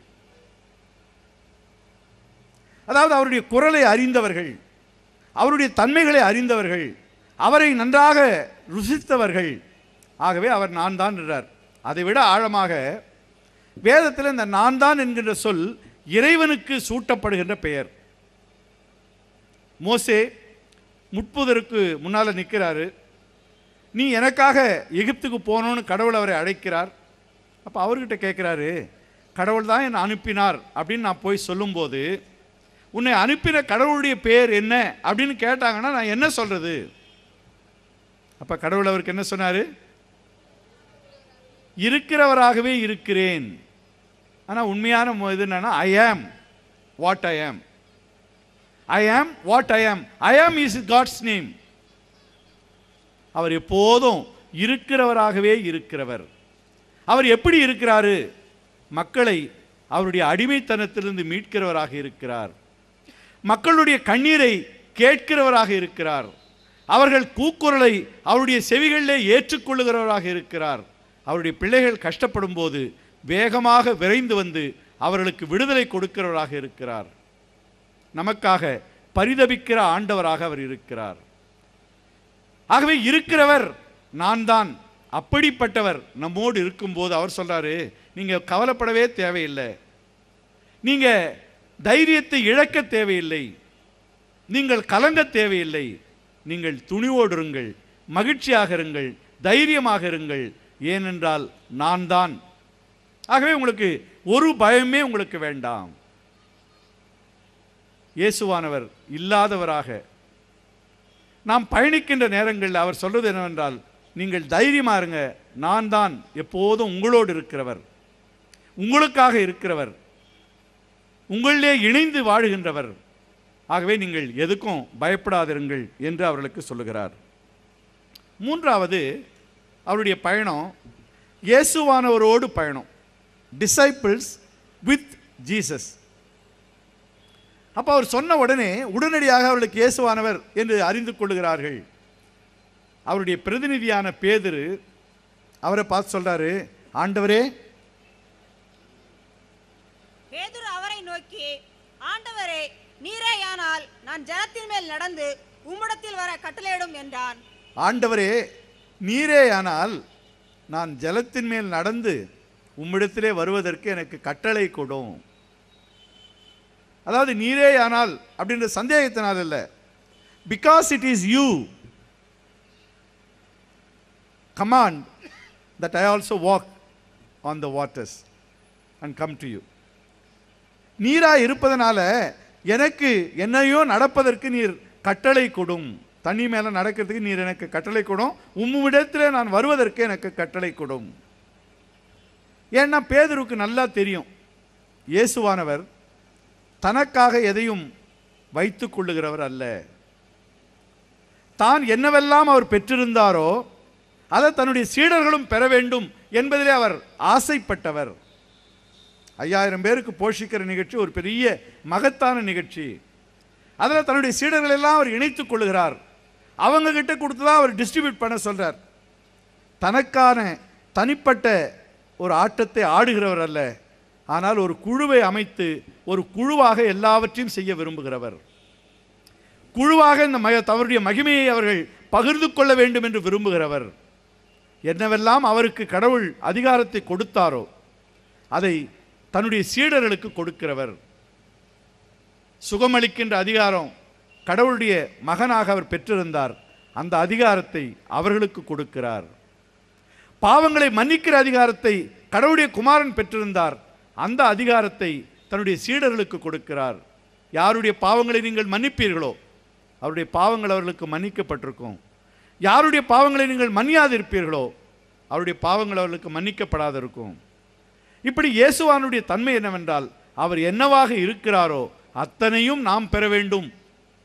அதாவது அவருடைய குரலை அறிந்தவர்கள், அவருடைய தன்மைகளை அறிந்தவர்கள், அவரை நன்றாக ருசித்தவர்கள். ஆகவே அவர் நான் தான் என்றார். அதை விட ஆழமாக வேதத்தில் இந்த நான் தான் என்கின்ற சொல் இறைவனுக்கு சூட்டப்படுகின்ற பெயர். மோசே முட்புதருக்கு முன்னால் நிற்கிறாரு. நீ எனக்காக எகிப்துக்கு போகணுன்னு கடவுள் அவரை அழைக்கிறார். அப்போ அவர்கிட்ட கேட்குறாரு, கடவுள் தான் என்னை அனுப்பினார் அப்படின்னு நான் போய் சொல்லும்போது உன்னை அனுப்பின கடவுளுடைய பேர் என்ன அப்படின்னு கேட்டாங்கன்னா நான் என்ன சொல்கிறது? அப்போ கடவுள் அவருக்கு என்ன சொன்னார்? இருக்கிறவராகவே இருக்கிறேன். ஆனால் உண்மையான இது என்னன்னா, ஐ ஆம் வாட் ஐ ஆம். ஐ ஆம் வாட் ஐ ஆம். ஐ ஆம் இஸ் காட்ஸ் நேம். அவர் எப்போதும் இருக்கிறவராகவே இருக்கிறவர். அவர் எப்படி இருக்கிறாரு? மக்களை அவருடைய அடிமைத்தனத்திலிருந்து மீட்கிறவராக இருக்கிறார். மக்களுடைய கண்ணீரை கேட்கிறவராக இருக்கிறார். அவர்கள் கூக்குரலை அவருடைய செவிகளிலே ஏற்றுக்கொள்ளுகிறவராக இருக்கிறார். அவருடைய பிள்ளைகள் கஷ்டப்படும் போது வேகமாக விரைந்து வந்து அவர்களுக்கு விடுதலை கொடுக்கிறவராக இருக்கிறார். நமக்காக பரிதபிக்கிற ஆண்டவராக அவர் இருக்கிறார். ஆகவே இருக்கிறவர் நான் தான். அப்படிப்பட்டவர் நம்மோடு இருக்கும்போது அவர் சொல்றாரு, நீங்க கவலைப்படவே தேவையில்லை, நீங்க தைரியத்தை இழக்க தேவையில்லை, நீங்கள் கலங்க தேவையில்லை, நீங்கள் துணிவோடு இருங்கள், மகிழ்ச்சியாக இருங்கள், தைரியமாக இருங்கள், ஏனென்றால் நான் தான். ஆகவே உங்களுக்கு ஒரு பயமே உங்களுக்கு வேண்டாம். இயேசுவானவர் இல்லாதவராக நாம் பயணிக்கின்ற நேரங்களில் அவர் சொல்வது என்னவென்றால், நீங்கள் தைரியமாக இருங்க, நான் தான் எப்போதும் உங்களோடு இருக்கிறவர், உங்களுக்காக இருக்கிறவர், உங்களிலே இணைந்து வாழுகின்றவர். ஆகவே நீங்கள் எதுக்கும் பயப்படாதிருங்கள் என்று அவர்களுக்கு சொல்லுகிறார். மூன்றாவது, அவருடைய பயணம் இயேசுவானவரோடு பயணம், டிசைபிள்ஸ் வித் ஜீசஸ். அப்போ அவர் சொன்ன உடனே உடனடியாக அவர்களுக்கு இயேசுவானவர் என்று அறிந்து கொள்ளுகிறார்கள். அவருடைய பிரதிநிதியான பேதுரு அவரை பார்த்து சொல்றாரு, ஆண்டவரே. பேதுரு அவரை நோக்கி, ஆண்டவரே, நீரேயானால் நான் ஜலத்தின் மேல் நடந்து உம்மிடத்தில் வர கட்டளையிடும் என்றான். ஆண்டவரே, நீரேயானால் நான் ஜலத்தின் மேல் நடந்து உம்மிடத்திலே வருவதற்கு எனக்கு கட்டளை கொடும். அதாவது நீரேயானால் அப்படின்ற சந்தேகத்தினால் அல்ல, because it is you command that I also walk on the waters and come to you. நீரா இருப்பதனால எனக்கு என்னையோ நடப்பதற்கு நீர் கட்டளை கொடும், தண்ணி மேலே நடக்கிறதுக்கு நீர் எனக்கு கட்டளை கொடும், உம்மிடத்தில் நான் வருவதற்கு எனக்கு கட்டளை கொடும். ஏன்னா பேதுருக்கு நல்லா தெரியும், இயேசுவானவர் தனக்காக எதையும் வைத்து கொள்ளுகிறவர் அல்ல. தான் என்னவெல்லாம் அவர் பெற்றிருந்தாரோ அதை தன்னுடைய சீடர்களும் பெற வேண்டும் என்பதிலே அவர் ஆசைப்பட்டவர். ஐயாயிரம் பேருக்கு போஷிக்கிற நிகழ்ச்சி ஒரு பெரிய மகத்தான நிகழ்ச்சி. அதில் தன்னுடைய சீடர்கள் எல்லாம் அவர் இணைத்துக் கொள்ளுகிறார். அவங்க கிட்ட கொடுத்து தான் அவர் டிஸ்ட்ரிபியூட் பண்ண சொல்றார். தனக்கான தனிப்பட்ட ஒரு ஆட்டத்தை ஆடுகிறவர் அல்ல, ஆனால் ஒரு குழுவை அமைத்து ஒரு குழுவாக எல்லாவற்றையும் செய்ய விரும்புகிறவர். குழுவாக இந்த ம அவருடைய மகிமையை அவர்கள் பகிர்ந்து கொள்ள வேண்டும் என்று விரும்புகிறவர். என்னவெல்லாம் அவருக்கு கடவுள் அதிகாரத்தை கொடுத்தாரோ அதை தன்னுடைய சீடர்களுக்கு கொடுக்கிறவர். சுகமளிக்கின்ற அதிகாரம் கடவுளுடைய மகனாக அவர் பெற்றிருந்தார், அந்த அதிகாரத்தை அவர்களுக்கு கொடுக்கிறார். பாவங்களை மன்னிக்கிற அதிகாரத்தை கடவுளுடைய குமாரன் பெற்றிருந்தார், அந்த அதிகாரத்தை தன்னுடைய சீடர்களுக்கு கொடுக்கிறார். யாருடைய பாவங்களை நீங்கள் மன்னிப்பீர்களோ அவருடைய பாவங்கள் அவர்களுக்கு மன்னிக்கப்பட்டிருக்கும். யாருடைய பாவங்களை நீங்கள் மன்னியாதிருப்பீர்களோ அவருடைய பாவங்கள் அவர்களுக்கு மன்னிக்கப்படாது இருக்கும். இப்படி இயேசுவானுடைய தன்மை என்னவென்றால், அவர் என்னவாக இருக்கிறாரோ அத்தனையும் நாம் பெற வேண்டும்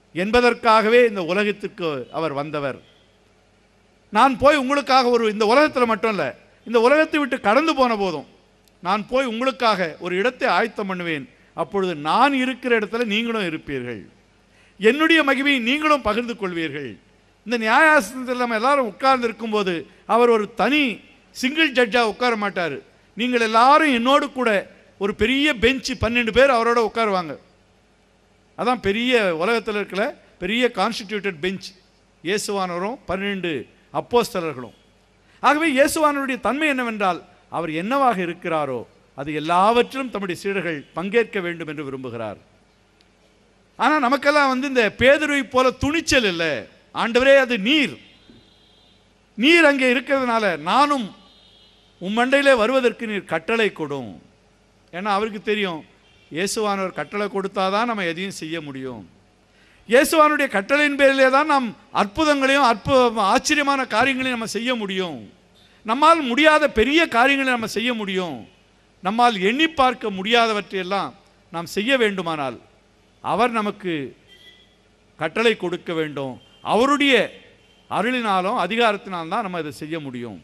என்பதற்காகவே இந்த உலகத்திற்கு அவர் வந்தவர். நான் போய் உங்களுக்காக ஒரு இந்த உலகத்தில் மட்டும் இல்லை, இந்த உலகத்தை விட்டு கடந்து போன போதும் நான் போய் உங்களுக்காக ஒரு இடத்தை ஆயத்தம் பண்ணுவேன். அப்பொழுது நான் இருக்கிற இடத்துல நீங்களும் இருப்பீர்கள், என்னுடைய மகிமையை நீங்களும் பகிர்ந்து கொள்வீர்கள். இந்த நியாயாசனத்தில் நம்ம எல்லாரும் உட்கார்ந்து இருக்கும்போது அவர் ஒரு தனி சிங்கிள் ஜட்ஜாக உட்கார மாட்டார். நீங்கள் எல்லாரும் என்னோடு கூட ஒரு பெரிய பெஞ்சு பன்னெண்டு பேர் அவரோட உட்காருவாங்க. அதான் பெரிய உலகத்தில் இருக்கிற பெரிய கான்ஸ்டிடியூட்டட் பெஞ்ச், இயேசுவானவரும் பன்னெண்டு அப்போஸ்தலர்களும். ஆகவே இயேசுவானவருடைய தன்மை என்னவென்றால் அவர் என்னவாக இருக்கிறாரோ அது எல்லாவற்றிலும் தம்முடைய சீடர்கள் பங்கேற்க வேண்டும் என்று விரும்புகிறார். ஆனால் நமக்கெல்லாம் வந்து இந்த பேதுருவை போல துணிச்சல் இல்லை. ஆண்டவரே, அது நீர் நீர் அங்கே இருக்கிறதுனால நானும் உம்மண்டையிலே வருவதற்கு நீர் கட்டளை கொடும். ஏன்னா அவருக்கு தெரியும், இயேசுவானவர் கட்டளை கொடுத்தாதான் நம்ம எதையும் செய்ய முடியும். இயேசுவானுடைய கட்டளையின் பேரிலே தான் நாம் அற்புதங்களையும் அற்புத ஆச்சரியமான காரியங்களையும் நம்ம செய்ய முடியும். நம்மால் முடியாத பெரிய காரியங்களை நம்ம செய்ய முடியும். நம்மால் எண்ணி பார்க்க முடியாதவற்றையெல்லாம் நாம் செய்ய வேண்டுமானால் அவர் நமக்கு கட்டளை கொடுக்க வேண்டும். அவருடைய அருளினாலும் அதிகாரத்தினால்தான் தான் நம்ம இதை செய்ய முடியும்.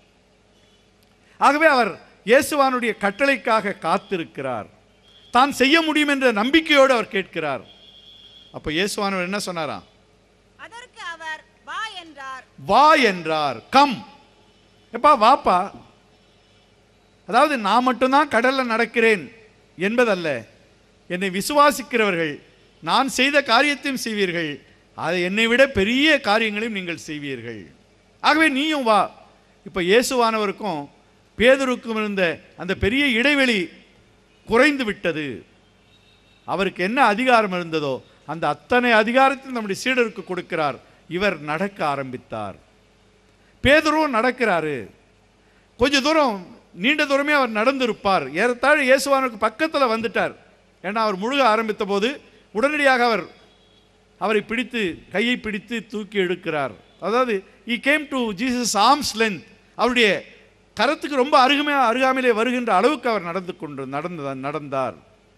ஆகவே அவர் இயேசுவானுடைய கட்டளைக்காக காத்திருக்கிறார். தான் செய்ய முடியும் என்ற நம்பிக்கையோடு அவர் கேட்கிறார். அப்ப இயேசுவானவர் என்ன சொன்னாரா? அதற்கு அவர் வா என்றார். வா என்றார். கம், எப்பா வாப்பா. அதாவது நான் மட்டும்தான் கடல்ல நடக்கிறேன் என்பதல்ல, என்னை விசுவாசிக்கிறவர்கள் நான் செய்த காரியத்தையும் செய்வீர்கள், அதை என்னை விட பெரிய காரியங்களையும் நீங்கள் செய்வீர்கள். ஆகவே நீயும் வா. இப்போ இயேசுவானவருக்கும் பேதுருக்கும் இருந்த அந்த பெரிய இடைவெளி குறைந்து விட்டது. அவருக்கு என்ன அதிகாரம் இருந்ததோ அந்த அத்தனை அதிகாரத்தை நம்முடைய சீடருக்கு கொடுக்கிறார். இவர் நடக்க ஆரம்பித்தார். பேதுருவும் நடக்கிறாரு. கொஞ்ச தூரம், நீண்ட தூரமே அவர் நடந்திருப்பார். ஏறத்தாழ இயேசுவானுக்கு பக்கத்தில் வந்துட்டார். ஏன்னா அவர் முழுக ஆரம்பித்த போது உடனடியாக அவர் அவரை பிடித்து கையை பிடித்து தூக்கி எடுக்கிறார். அதாவது he came to Jesus arm's length. அவருடைய கரத்துக்கு ரொம்ப அருகமையா அருகாமையிலே வருகின்ற அளவுக்கு அவர் நடந்து கொண்டு நடந்த நடந்தார்.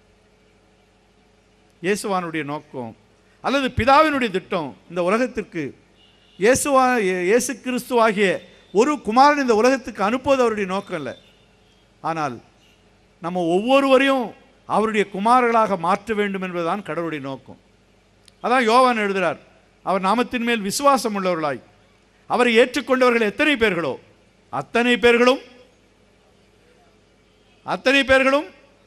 இயேசுவானுடைய நோக்கம் அல்லது பிதாவினுடைய திட்டம் இந்த உலகத்திற்கு இயேசுவா இயேசு கிறிஸ்துவாகிய ஒரு குமாரன் இந்த உலகத்துக்கு அனுப்புவது அவருடைய நோக்கம் இல்லை. ஆனால் நம்ம ஒவ்வொருவரையும் அவருடைய குமாரர்களாக மாற்ற வேண்டும் என்பதுதான் கடவுளுடைய நோக்கம். அதான் யோவான் எழுதுகிறார், அவர் நாமத்தின் மேல் விசுவாசம் உள்ளவர்களாய் அவரை ஏற்றுக்கொண்டவர்கள் எத்தனை பேர்களோ அத்தனை பேர்களும் அத்தனை பேர்களும்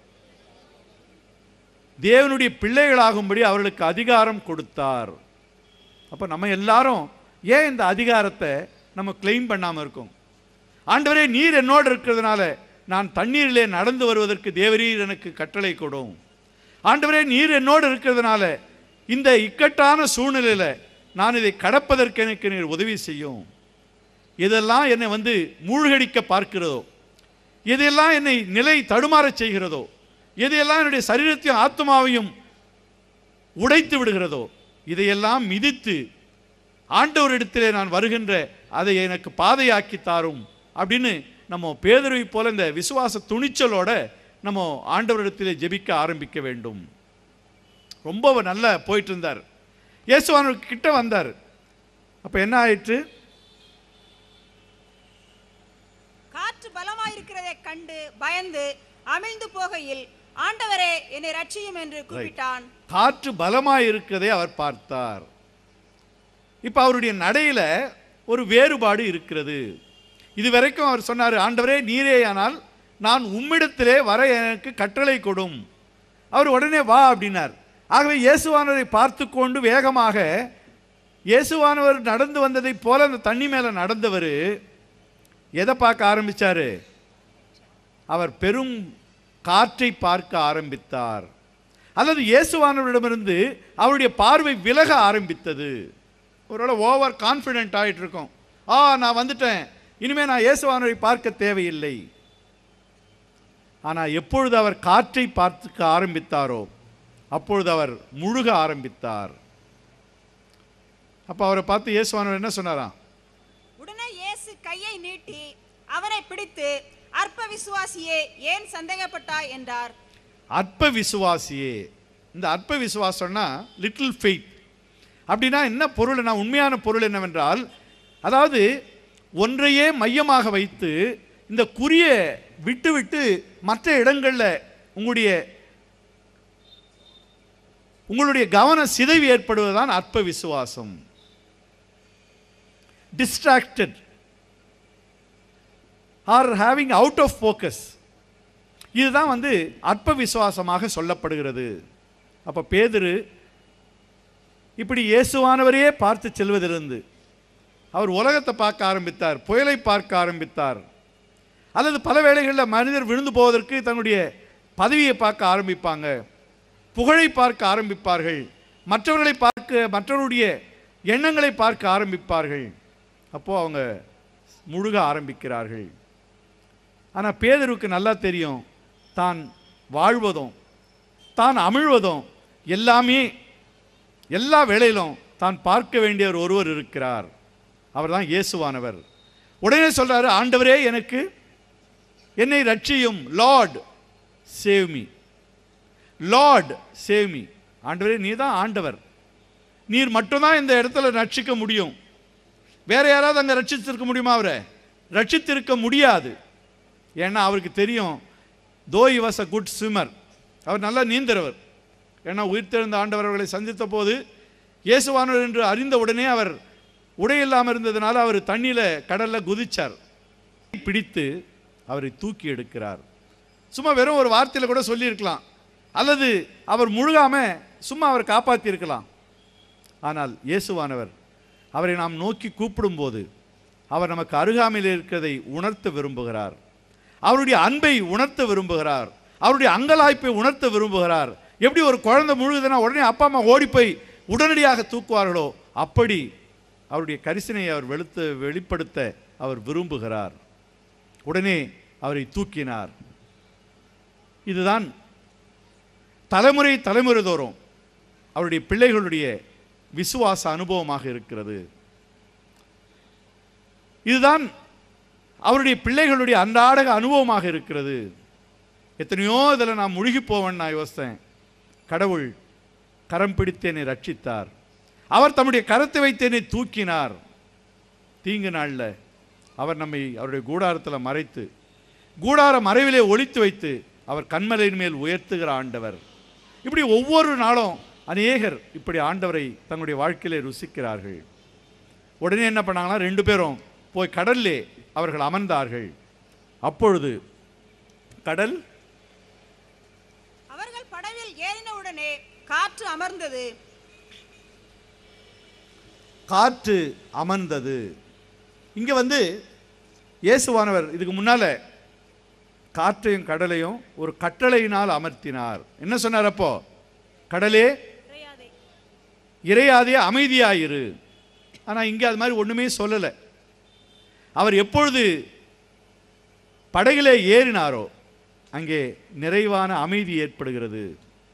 தேவனுடைய பிள்ளைகளாகும்படி அவர்களுக்கு அதிகாரம் கொடுத்தார். அப்போ நம்ம எல்லாரும் ஏன் இந்த அதிகாரத்தை நம்ம கிளைம் பண்ணாமல் இருக்கோம்? ஆண்டவரே, நீர் என்னோடு இருக்கிறதுனால நான் தண்ணீரிலே நடந்து வருவதற்கு தேவரீர் எனக்கு கட்டளை கொடும். ஆண்டவரே, நீர் என்னோடு இருக்கிறதுனால இந்த இக்கட்டான சூழ்நிலையில் நான் இதை கடப்பதற்கு எனக்கு நீர் உதவி செய்யும். இதெல்லாம் என்னை வந்து மூழ்கடிக்க பார்க்கிறதோ, இதெல்லாம் என்னை நிலை தடுமாறச் செய்கிறதோ, எதையெல்லாம் என்னுடைய சரீரத்தையும் ஆத்மாவையும் உடைத்து விடுகிறதோ, இதையெல்லாம் மிதித்து ஆண்டவரிடத்திலே நான் வருகின்ற அதை எனக்கு பாதையாக்கி தாரும் அப்படின்னு நம்ம பேதுருவை போல இந்த விசுவாச துணிச்சலோட நம்ம ஆண்டவரிடத்திலே ஜெபிக்க ஆரம்பிக்க வேண்டும். ரொம்ப நல்லா போயிட்டு இருந்தார். இயேசுவானவர் கிட்ட வந்தார். அப்ப என்ன ஆயிற்று? காற்று பலமாயிருக்கிறதை கண்டு பயந்து அமிழ்ந்து போகையில் ஆண்டவரே, என்னை ரட்சியும் என்று கூப்பிட்டான். காற்று பலமாயிருக்கிறதை அவர் பார்த்தார். இப்ப அவருடைய நடையில ஒரு வேறுபாடு இருக்கிறது. இதுவரைக்கும் அவர் சொன்னார், ஆண்டவரே நீரேயானால் நான் உம்மிடத்திலே வர எனக்கு கட்டளை கொடும். அவர் உடனே வா அப்படின்னார். ஆகவே இயேசுவானவரை பார்த்து கொண்டு வேகமாக இயேசுவானவர் நடந்து வந்ததை போல அந்த தண்ணி மேலே நடந்தவர் எதை பார்க்க ஆரம்பித்தார்? அவர் பெரும் காற்றை பார்க்க ஆரம்பித்தார். அல்லது இயேசுவானவரிடமிருந்து அவருடைய பார்வை விலக ஆரம்பித்தது. ஒருவேளை ஓவர் கான்ஃபிடென்ட் ஆகிட்டு இருக்கோம். ஆ நான் வந்துட்டேன், இனிமேல் நான் இயேசுவானவரை பார்க்க தேவையில்லை. ஆனால் எப்பொழுது அவர் காற்றை பார்த்துக்க ஆரம்பித்தாரோ அப்பொழுது அவர் முழுக ஆரம்பித்தார். அப்போ அவரை பார்த்து இயேசுவானவர் என்ன சொன்னாராம்? உடனே இயேசு கையை நீட்டி அவரை பிடித்து, அற்ப விசுவாசியே, ஏன் சந்தேகப்பட்டாய் என்றார். அற்ப விசுவாசியே, இந்த அற்ப விசுவாசம்னா லிட்டில் ஃபெய்த். அப்படின்னா என்ன பொருள்? நான் உண்மையான பொருள் என்னவென்றால், அதாவது ஒன்றையே மையமாக வைத்து இந்த குறிய விட்டு விட்டு மற்ற இடங்களில் உங்களுடைய உங்களுடைய கவன சிதைவு ஏற்படுவதுதான் அற்ப விசுவாசம். Distracted or having out of focus, இதுதான் வந்து அற்ப விசுவாசமாக சொல்லப்படுகிறது. அப்போ பேதுரு இப்படி இயேசுவானவரையே பார்த்து செல்வதிலிருந்து அவர் உலகத்தை பார்க்க ஆரம்பித்தார், புயலை பார்க்க ஆரம்பித்தார், அல்லது பல வேளைகளில் மனிதர் விழுந்து போவதற்கு தன்னுடைய பதவியை பார்க்க ஆரம்பிப்பாங்க, புகழை பார்க்க ஆரம்பிப்பார்கள், மற்றவர்களை பார்க்க மற்றவருடைய எண்ணங்களை பார்க்க ஆரம்பிப்பார்கள். அப்போது அவங்க முழுக ஆரம்பிக்கிறார்கள். ஆனால் பேதுருக்கு நல்லா தெரியும், தான் வாழ்வதும் தான் அமிழ்வதும் எல்லாமே எல்லா வேளையிலும் தான் பார்க்க வேண்டியவர் ஒருவர் இருக்கிறார். அவர் தான் இயேசுவானவர். உடனே சொல்றாரு, ஆண்டவரே எனக்கு என்னை ரட்சியும், Lord save me, Lord save me. ஆண்டவரே நீ தான் ஆண்டவர், நீர் மட்டும்தான் இந்த இடத்துல ரட்சிக்க முடியும். வேற யாராவது அங்கே ரட்சித்திருக்க முடியுமா? அவரை ரட்சித்திருக்க முடியாது. ஏன்னா அவருக்கு தெரியும், though he was a good swimmer, அவர் நல்லா நீந்துறவர். ஏன்னா உயிர்த்தெழுந்த ஆண்டவர் அவர்களை சந்தித்த போது இயேசுவானவர் என்று அறிந்த உடனே அவர் உடையில்லாமல் இருந்ததுனால அவர் தண்ணியில் கடலில் குதிச்சார். பிடித்து அவரை தூக்கி எடுக்கிறார். சும்மா வெறும் ஒரு வார்த்தையில் கூட சொல்லியிருக்கலாம், அல்லது அவர் முழுகாமல் சும்மா அவரை காப்பாற்றியிருக்கலாம். ஆனால் இயேசுவானவர் அவரை நாம் நோக்கி கூப்பிடும்போது அவர் நமக்கு அருகாமையில் இருக்கிறதை உணர்த்த விரும்புகிறார், அவருடைய அன்பை உணர்த்த விரும்புகிறார், அவருடைய அங்கலாய்ப்பை உணர்த்த விரும்புகிறார். எப்படி ஒரு குழந்தை முழுகுதுன்னா உடனே அப்பா அம்மா ஓடிப்போய் உடனடியாக தூக்குவார்களோ, அப்படி அவருடைய கரிசனையை அவர் வெளுத்து வெளிப்படுத்த அவர் விரும்புகிறார். உடனே அவரை தூக்கினார். இதுதான் தலைமுறை தலைமுறை தோறும் அவருடைய பிள்ளைகளுடைய விசுவாச அனுபவமாக இருக்கிறது. இதுதான் அவருடைய பிள்ளைகளுடைய அன்றாட அனுபவமாக இருக்கிறது. எத்தனையோ இதில் நான் முழுகி போவேன். நான் யோசித்தேன், கடவுள் கரம் பிடித்து என்னை ரட்சித்தார், அவர் தம்முடைய கரத்தை வைத்து என்னை தூக்கினார். தீங்கு நாளில் அவர் நம்மை அவருடைய கூடாரத்தில் மறைத்து, கூடார மறைவிலே ஒளித்து வைத்து அவர் கண்மலையின் மேல் உயர்த்துகிற ஆண்டவர். இப்படி ஒவ்வொரு நாளும் அநேகர் இப்படி ஆண்டவரை தங்களுடைய வாழ்க்கையிலே ருசிக்கிறார்கள். உடனே என்ன பண்ணாங்கன்னா, ரெண்டு பேரும் போய் கடல்லே அவர்கள் அமர்ந்தார்கள். அப்பொழுது கடல் அவர்கள் படவில் ஏறினவுடனே காற்று அமர்ந்தது. காற்று அமர்ந்தது. இங்க வந்து இயேசுவானவர் இதுக்கு முன்னால காற்றையும் கடலையும் ஒரு கட்டளையினால் அமர்த்தினார். என்ன சொன்னார்? அப்போ கடலே இறையாதே அமைதியாயிரு. ஆனால் இங்கே அது மாதிரி ஒன்றுமே சொல்லலை. அவர் எப்பொழுது படகிலே ஏறினாரோ அங்கே நிறைவான அமைதி ஏற்படுகிறது.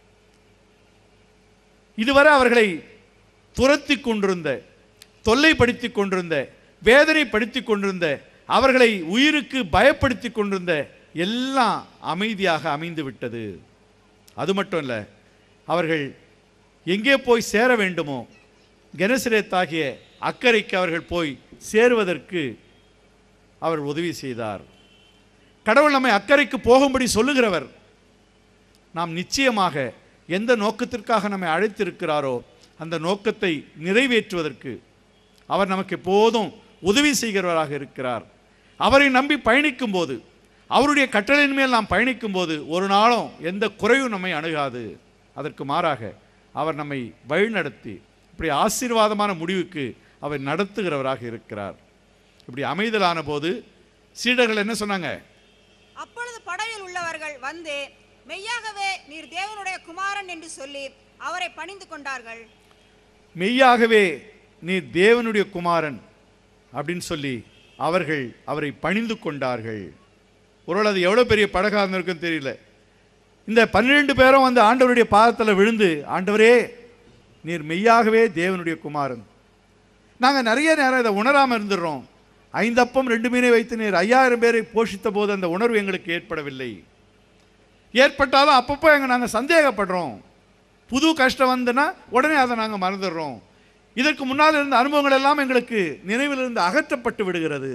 இதுவரை அவர்களை துரத்தி கொண்டிருந்த, தொல்லைப்படுத்தி கொண்டிருந்த, வேதனைப்படுத்தி கொண்டிருந்த, அவர்களை உயிருக்கு பயப்படுத்தி கொண்டிருந்த எல்லாம் அமைதியாக அமைந்து விட்டது. அது மட்டும் இல்லை, அவர்கள் எங்கே போய் சேர வேண்டுமோ கெனசரேத்தாகிய அக்கறைக்கு அவர்கள் போய் சேருவதற்கு அவர் உதவி செய்தார். கடவுள் நம்மை அக்கறைக்கு போகும்படி சொல்லுகிறவர். நாம் நிச்சயமாக எந்த நோக்கத்திற்காக நம்மை அழைத்திருக்கிறாரோ அந்த நோக்கத்தை நிறைவேற்றுவதற்கு அவர் நமக்கு எப்போதும் உதவி செய்கிறவராக இருக்கிறார். அவரை நம்பி பயணிக்கும் போது, அவருடைய கட்டளையின் மேல் நாம் பயணிக்கும் போது ஒரு நாளும் எந்த குறையும் நம்மை அணுகாது. அதற்கு மாறாக அவர் நம்மை வழிநடத்தி இப்படி ஆசீர்வாதமான முடிவுக்கு அவர் நடத்துகிறவராக இருக்கிறார். இப்படி அமைதலான போது சீடர்கள் என்ன சொன்னாங்க? அப்பொழுது படவில் உள்ளவர்கள் வந்து மெய்யாகவே நீர் தேவனுடைய குமாரன் என்று சொல்லி அவரை பணிந்து கொண்டார்கள். மெய்யாகவே நீர் தேவனுடைய குமாரன் அப்படின்னு சொல்லி அவர்கள் அவரை பணிந்து கொண்டார்கள். ஒருவேளை அது எவ்வளோ பெரிய படகாக இருந்திருக்குன்னு தெரியல. இந்த பன்னிரெண்டு பேரும் வந்து ஆண்டவருடைய பாதத்தில் விழுந்து, ஆண்டவரே நீர் மெய்யாகவே தேவனுடைய குமாரன். நாங்கள் நிறைய நேரம் இதை உணராமல் இருந்துடுறோம். ஐந்தப்பம் ரெண்டு மீனை வைத்து நீர் ஐயாயிரம் பேரை போஷித்த போது அந்த உணர்வு எங்களுக்கு ஏற்படவில்லை. ஏற்பட்டாலும் அப்பப்போ எங்கள் நாங்கள் சந்தேகப்படுறோம். புது கஷ்டம் வந்துன்னா உடனே அதை நாங்கள் மறந்துடுறோம். இதற்கு முன்னால் இருந்த அனுபவங்கள் எல்லாம் எங்களுக்கு நினைவிலிருந்து அகற்றப்பட்டு விடுகிறது.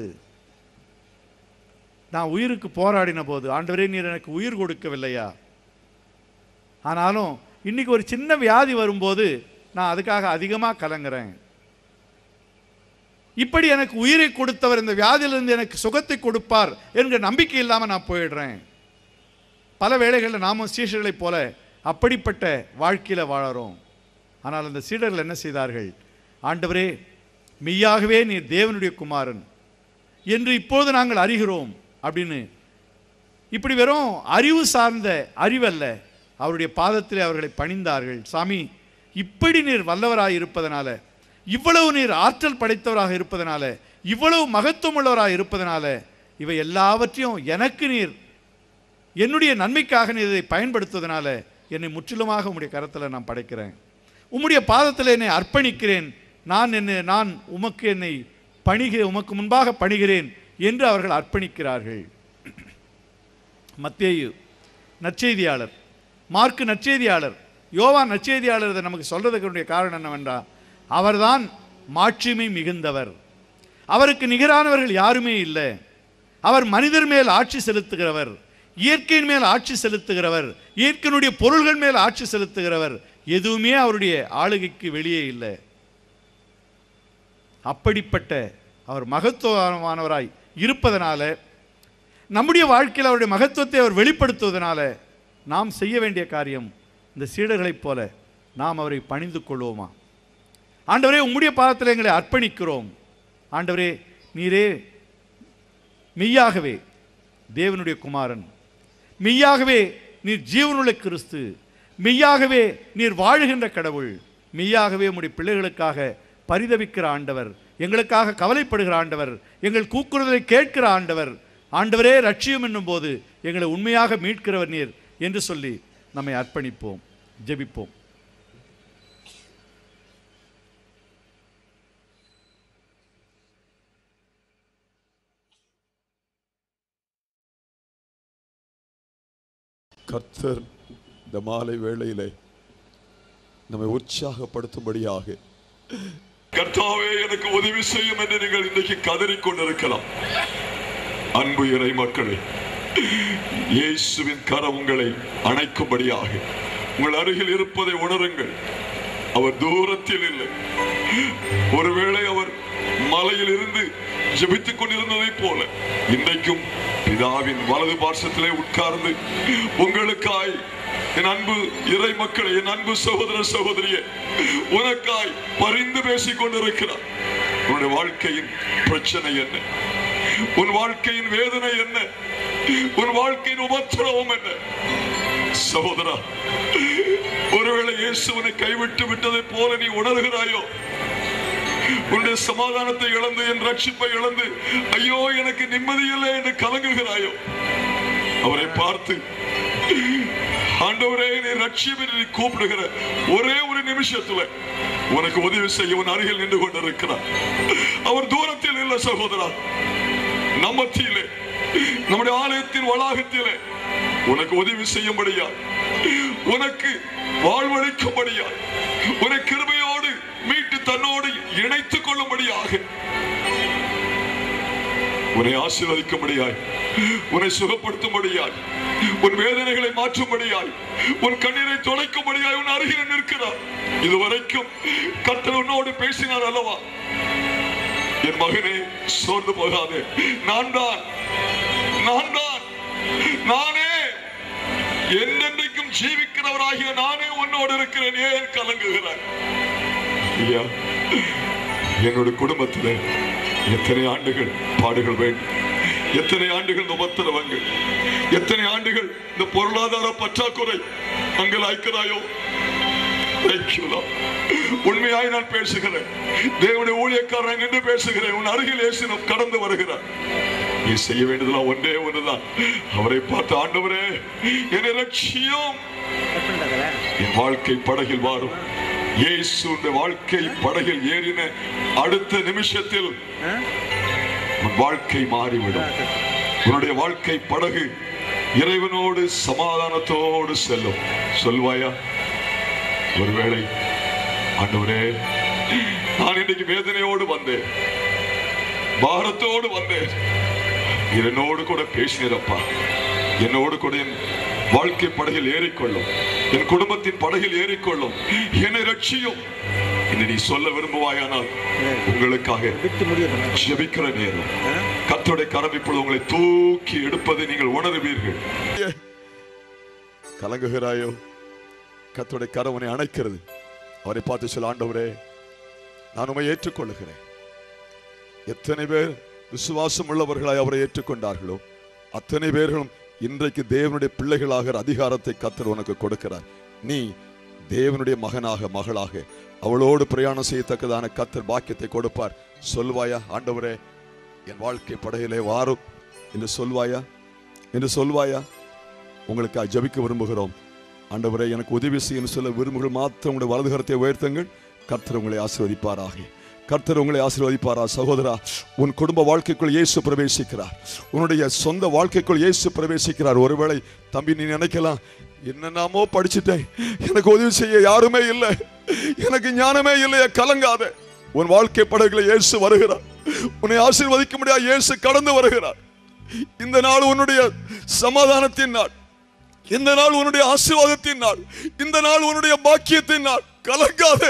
நான் உயிருக்கு போராடின போது, ஆண்டவரே நீர் எனக்கு உயிர் கொடுக்கவில்லையா, ஆனாலும் இன்னைக்கு ஒரு சின்ன வியாதி வரும்போது நான் அதுக்காக அதிகமாக கலங்குறேன். இப்படி எனக்கு உயிரை கொடுத்தவர் இந்த வியாதியிலிருந்து எனக்கு சுகத்தை கொடுப்பார் என்கிற நம்பிக்கை இல்லாமல் நான் போயிடுறேன். பல வேளைகளில் நாமும் சீடர்களைப் போல அப்படிப்பட்ட வாழ்க்கையில் வாழறோம். ஆனால் அந்த சீடர்கள் என்ன செய்தார்கள்? ஆண்டவரே மெய்யாகவே நீர் தேவனுடைய குமாரன் என்று இப்போது நாங்கள் அறிகிறோம் அப்படின்னு இப்படி வெறும் அறிவு சார்ந்த அறிவல்ல, அவருடைய பாதத்திலே அவர்களை பணிந்தார்கள். சாமி, இப்படி நீர் வல்லவராக இருப்பதனால, இவ்வளவு நீர் ஆற்றல் படைத்தவராக இருப்பதனால, இவ்வளவு மகத்துவம் உள்ளவராக இருப்பதனால, இவை எல்லாவற்றையும் எனக்கு நீர் என்னுடைய நன்மைக்காக நீர் இதை பயன்படுத்துவதனால என்னை முற்றிலுமாக உம்முடைய கரத்தில் நான் படைக்கிறேன், உம்முடைய பாதத்தில் என்னை அர்ப்பணிக்கிறேன், நான் என்ன நான் உமக்கு என்னை பணிக உமக்கு முன்பாக பணிகிறேன் என்று அவர்கள் அர்ப்பணிக்கிறார்கள். மத்தேயு நற்செய்தியாளர், மார்க்கு நற்செய்தியாளர், யோவான் நற்செய்தியாளர் இதை நமக்கு சொல்றதுக்கு காரணம் என்னவென்றால், அவர்தான் மாட்சிமை மிகுந்தவர், அவருக்கு நிகரானவர்கள் யாருமே இல்லை, அவர் மனிதர் மேல் ஆட்சி செலுத்துகிறவர், இயற்கையின் மேல் ஆட்சி செலுத்துகிறவர், இயற்கையினுடைய பொருள்கள் மேல் ஆட்சி செலுத்துகிறவர், எதுவுமே அவருடைய ஆளுகைக்கு வெளியே இல்லை. அப்படிப்பட்ட அவர் மகத்துவமானவராய் இருப்பதனால, நம்முடைய வாழ்க்கையில் அவருடைய மகத்துவத்தை அவர் வெளிப்படுத்துவதனால நாம் செய்ய வேண்டிய காரியம் இந்த சீடர்களைப் போல நாம் அவரை பணிந்து கொள்வோமா? ஆண்டவரே உம்முடைய பாதத்தில் எங்களை அர்ப்பணிக்கிறோம், ஆண்டவரே நீரே மெய்யாகவே தேவனுடைய குமாரன், மெய்யாகவே நீர் ஜீவனுள்ள கிறிஸ்து, மெய்யாகவே நீர் வாழுகின்ற கடவுள், மெய்யாகவே உம்முடைய பிள்ளைகளுக்காக பரிதவிக்கிற ஆண்டவர், எங்களுக்காக கவலைப்படுகிற ஆண்டவர், எங்கள் கூக்குரலை கேட்கிற ஆண்டவர், ஆண்டவரே ரட்சியம் என்னும் போது எங்களை உண்மையாக மீட்கிறவர் நீர் என்று சொல்லி நம்மை அர்ப்பணிப்போம், ஜெபிப்போம். கர்த்தர் இந்த மாலை வேளையிலே நம்மை உற்சாகப்படுத்தும்படியாக, கர்த்தாவே எனக்கு உதவி செய்யும் என்று நீங்கள் இன்றைக்கு கதறிக்கொண்டிருக்கலாம். அன்பு இறை மக்களே, இயேசுவின் கரம் உங்களை அணைக்கும்படியாக உங்கள் அருகில் இருப்பதை உணருங்கள். அவர் தூரத்தில் இல்லை. ஒருவேளை அவர் மலையில் இருந்து ஜெபித்துக் கொண்டிருந்ததை போல இன்றைக்கும் பிதாவின் வலது பார்சத்திலே உட்கார்ந்து உங்களுக்காய், என் அன்பு இறை மக்களே, என் அன்பு சகோதர சகோதரியே, உனக்காய் பரிந்து பேசிக் கொண்டிருக்கிறார். உன்னுடைய வாழ்க்கையின் பிரச்சனை என்ன? உன் வாழ்க்கையின் வேதனை என்ன? உன் வாழ்க்கையின் உபத்திரவம் என்ன? சகோதரா, ஒருவேளை இயேசுவனை கைவிட்டு விட்டதை போல நீ உணர்கிறாயோ? உன்னுடைய சமாதானத்தை இழந்து, என் ரட்சிப்பை இழந்து, ஐயோ எனக்கு நிம்மதி இல்லை என்று கலங்குகிறாயோ? அவரை பார்த்து, ஆண்டவரே நீ ரட்சிப்பை நீ கூப்பிடுகிற ஒரே ஒரு நிமிஷத்துல உனக்கு உதவி செய்ய உன் அருகில் நின்று கொண்டிருக்கிறார். அவர் தூரத்தில் இல்லை சகோதரா, நம்மத்திலே, நம்முடைய ஆலயத்தின் வளாகத்திலே உனக்கு உதவி செய்யும்படியா, உனக்கு வாழ்வளிக்கும்படியா, உன்னை கிருபையோடு மீட்டு தன்னோடு இணைத்துக் கொள்ளும்படியாக, உன்னை ஆசீர்வதிக்கும்படியாய், உன்னை சுகப்படுத்தும்படியாய், உன் வேதனைகளை மாற்றும்படியாய், உன் கண்ணீரை தொலைக்கும்படியாய் உன் அருகில் நிற்கிறார். இதுவரைக்கும் கர்த்தர் உன்னோடு பேசினார் அல்லவா? என் மகனே சோர்ந்து போகாதே, நான் தான் நான் தான் நானே என்றென்றைக்கும் ஜீவிக்கிறவராகிய நானே உன்னோடு இருக்கிறேன், ஏன் கலங்குகிறாய்? ஐயா, என்னுடைய குடும்பத்தில் எத்தனை ஆண்டுகள் பாடுகள் வேண்டும், எத்தனை ஆண்டுகள் உபத்திரவங்கள், எத்தனை ஆண்டுகள் இந்த பொருளாதார பற்றாக்குறை அங்கலாய்க்கிறாயோ? உண்மையாய் நான் பேசுகிறேன், தேவனுடைய ஊழியக்காரன் என்று பேசுகிறேன். உன் அருகில் இயேசு கடந்து வருகிறார். நீ செய்ய வேண்டியதெல்லாம் ஒன்றே ஒன்றுதான், அவரை பார்த்து, ஆண்டவரே என்னை ரட்சியும், என் வாழ்க்கை படகில் வாரும். இயேசு வாழ்க்கை படகில் ஏறின அடுத்த நிமிஷத்தில் உன் வாழ்க்கை மாறிவிடும். உன்னுடைய வாழ்க்கை படகு இறைவனோடு சமாதானத்தோடு செல்லும். சொல்வாயா? ஒருவேளை ஆண்டவரே நான் இன்னைக்கு வேதனையோடு வந்தேன், பாரத்தோடு வந்தேன். என்னோடு கூட பேசினப்பா, என்னோடு கூட என் வாழ்க்கை படகில் ஏறிக்கொள்ளும், என் குடும்பத்தின் படகில் ஏறிக்கொள்ளும், என்னை ரட்சியும் என்று நீ சொல்ல விரும்புவாயானால் உங்களுக்காக ஜெபிக்கிற நேரம். கர்த்தருடைய கரம் இப்பொழுது உங்களை தூக்கி எடுப்பதை நீங்கள் உணர்வீர்கள். கலங்குகிறாயோ? கர்த்தருடைய கரம் உன்னை அணைக்கிறது. அவரை பார்த்து சொல்ல, ஆண்டவரே நான் உம்மை ஏற்றுக்கொள்ளுகிறேன். எத்தனை பேர் விசுவாசம் உள்ளவர்களாய் அவரை ஏற்றுக்கொண்டார்களோ அத்தனை பேர்களும் இன்றைக்கு தேவனுடைய பிள்ளைகளாக அதிகாரத்தை கர்த்தர் உனக்கு கொடுக்கிறார். நீ தேவனுடைய மகனாக மகளாக அவளோடு பிரயாணம் செய்யத்தக்கதான கர்த்தர் பாக்கியத்தை கொடுப்பார். சொல்வாயா, ஆண்டவரே என் வாழ்க்கை படகிலே வாரும் என்று சொல்வாயா என்று சொல்வாயா? உங்களுக்காக ஜெபிக்க விரும்புகிறோம். ஆண்டவரே எனக்கு உதவி செய்ய சொல்ல விரும்புகள் மாத்திரம் உங்களுடைய வலதுகரத்தை உயர்த்துங்கள். கர்த்தர் உங்களை ஆசீர்வதிப்பாராக. கர்த்தர் உங்களை ஆசீர்வதிப்பாரா? சகோதரா, உன் குடும்ப வாழ்க்கைக்குள் இயேசு பிரவேசிக்கிறார். உன்னுடைய சொந்த வாழ்க்கைக்குள் இயேசு பிரவேசிக்கிறார். ஒருவேளை தம்பி நீ நினைக்கலாம், என்னென்னமோ படிச்சுட்டேன், எனக்கு உதவி செய்ய யாருமே இல்லை, எனக்கு ஞானமே இல்லையே. கலங்காத. உன் வாழ்க்கை படகுல இயேசு வருகிறார். உன்னை ஆசீர்வதிக்க முடியாது, இயேசு கடந்து வருகிறார். இந்த நாள் உன்னுடைய சமாதானத்தின் நாள், இந்த நாள் உன்னுடைய ஆசீர்வாதத்தின் நாள், இந்த நாள் உன்னுடைய பாக்கியத்தின் நாள். கலங்காதே.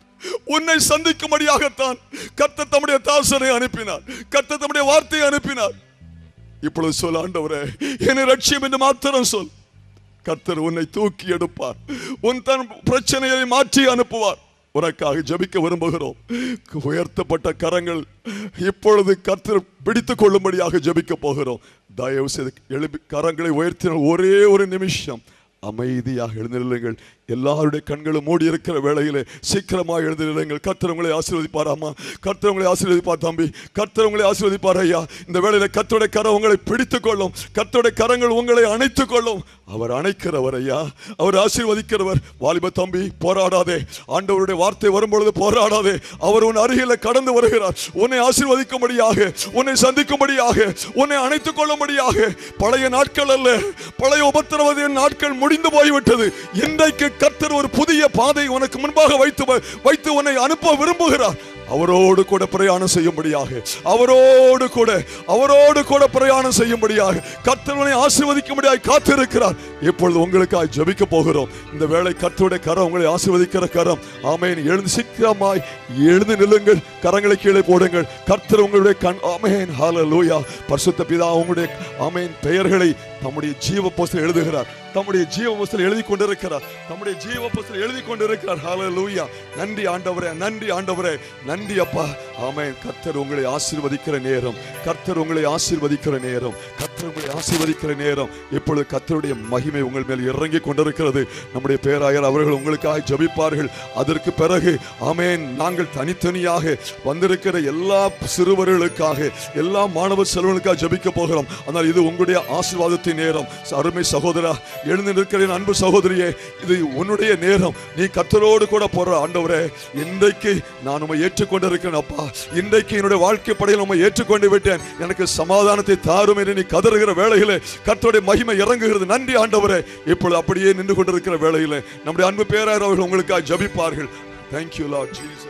உன்னை சந்திக்கும்படியாகத்தான் கர்த்தர் தம்முடைய தாசனை அனுப்பினார், கர்த்தர் தம்முடைய வார்த்தையை அனுப்பினார். இப்பொழுது சொல், ஆண்டவரே என்னை ரட்சியும் என்று மாத்திரம் சொல். கர்த்தர் உன்னை தூக்கி எடுப்பார், உன் தன் பிரச்சனையை மாற்றி அனுப்புவார். உனக்காக ஜெபிக்க விரும்புகிறோம். உயர்த்தப்பட்ட கரங்கள் இப்பொழுது கர்த்தர் பிடித்துக் கொள்ளும்படியாக ஜெபிக்க போகிறோம். தயவு செய்து எழுப்பி கரங்களை உயர்த்தின ஒரே ஒரு நிமிஷம் அமைதியாக எழுந்திருங்கள். எல்லாருடைய கண்களும் மூடி இருக்கிற வேளையிலே சீக்கிரமாக எழுந்திருங்கள். கர்த்தர் உங்களை ஆசீர்வதிப்பாராமா? கர்த்தர் உங்களை ஆசீர்வதிப்பார் தம்பி, கர்த்தர் உங்களை ஆசீர்வதிப்பார் ஐயா. இந்த வேளையில கர்த்தருடைய கரம் உங்களை பிடித்துக் கொள்ளும், கர்த்தருடைய கரங்கள் உங்களை அணைத்துக் கொள்ளும். அவர் அணைக்கிறவர் ஐயா, அவர் ஆசீர்வதிக்கிறவர். வாலிப தம்பி, போராடாதே. ஆண்டவருடைய வார்த்தை வரும்பொழுது போராடாதே. அவர் உன் அருகில கடந்து வருகிறார். உன்னை ஆசீர்வதிக்கும்படியாக, உன்னை சந்திக்கும்படியாக, உன்னை அணைத்துக் கொள்ளும்படியாக. பழைய நாட்கள் அல்ல, பழைய உபத்திரவத்தின் நாட்கள் முடிந்து போய்விட்டது. இன்றைக்கு கர்த்தர் ஒரு புதிய பாதை உனக்கு முன்பாக வைத்து வைத்து உன்னை அனுப்ப விரும்புகிறார். அவரோடு கூட பிரயாணம் செய்யும்படியாக, அவரோடு கூட அவரோடு கூட பிரயாணம் செய்யும்படியாக கர்த்தர் உன்னை ஆசீர்வதிக்கும்படியாக காத்திருக்கிறார். இப்பொழுது உங்களுக்காக ஜெபிக்க போகிறோம். இந்த வேளை கர்த்தருடைய கரம் உங்களை ஆசீர்வதிக்கிற கரம். ஆமென். எழுந்து சீக்கிரமாய் எழுந்து நில்லுங்கள், கரங்களை கீழே போடுங்கள். கர்த்தர் உங்களுடைய கண். ஆமென். ஹல்லேலூயா. பரிசுத்த பிதா உங்களுடைய ஆமென் பெயர்களை தம்முடைய ஜீவ புஸ்தகத்தில் எழுதுகிறார், தம்முடைய ஜீவ புஸ்தகத்தில் எழுதி கொண்டிருக்கிறார், தம்முடைய ஜீவ புஸ்தகத்தில் எழுதி கொண்டிருக்கிறார். ஹல்லேலூயா. நன்றி ஆண்டவரே, நன்றி ஆண்டவரே, நன்றி அப்பா. ஆமென். கர்த்தர் உங்களை ஆசீர்வதிக்கிற நேரம், கர்த்தர் உங்களை ஆசீர்வதிக்கிற நேரம், கர்த்தர் உங்களை ஆசீர்வதிக்கிற நேரம். இப்பொழுது கர்த்தருடைய மகிமை உங்கள் மேல் இறங்கி கொண்டிருக்கிறது. நம்முடைய பேராயர் அவர்கள் உங்களுக்காக ஜெபிப்பார்கள். அதற்கு பிறகு ஆமென் நாங்கள் தனித்தனியாக வந்திருக்கிற எல்லா சிறுவர்களுக்காக, எல்லா மாணவ செல்வங்களுக்காக ஜெபிக்க போகிறோம். ஆனால் இது உங்களுடைய ஆசீர்வாதத்தின் நேரம். அருமை சகோதரா, எழுந்து நிற்கிற அன்பு சகோதரியே, இது உன்னுடைய நேரம். நீ கர்த்தரோடு கூட போற. ஆண்டவரே இன்றைக்கு நான் உம்மை ஏற்றுக்கொண்டிருக்கிறேன் அப்பா, இன்றைக்கு என்னுடைய வாழ்க்கை படையில் உம்மை ஏற்றுக்கொண்டு விட்டேன், எனக்கு சமாதானத்தை தாரும் என்று நீ கதறுகிற வேளையிலே கர்த்தருடைய மகிமை இறங்குகிறது. நன்றி ஆண்டவரே. இப்பொழுது அப்படியே நின்று கொண்டிருக்கிற வேளையிலே நம்முடைய அன்பு பேராயர் அவர்கள் உங்களுக்காக ஜெபிப்பார்கள். Thank you Lord Jesus.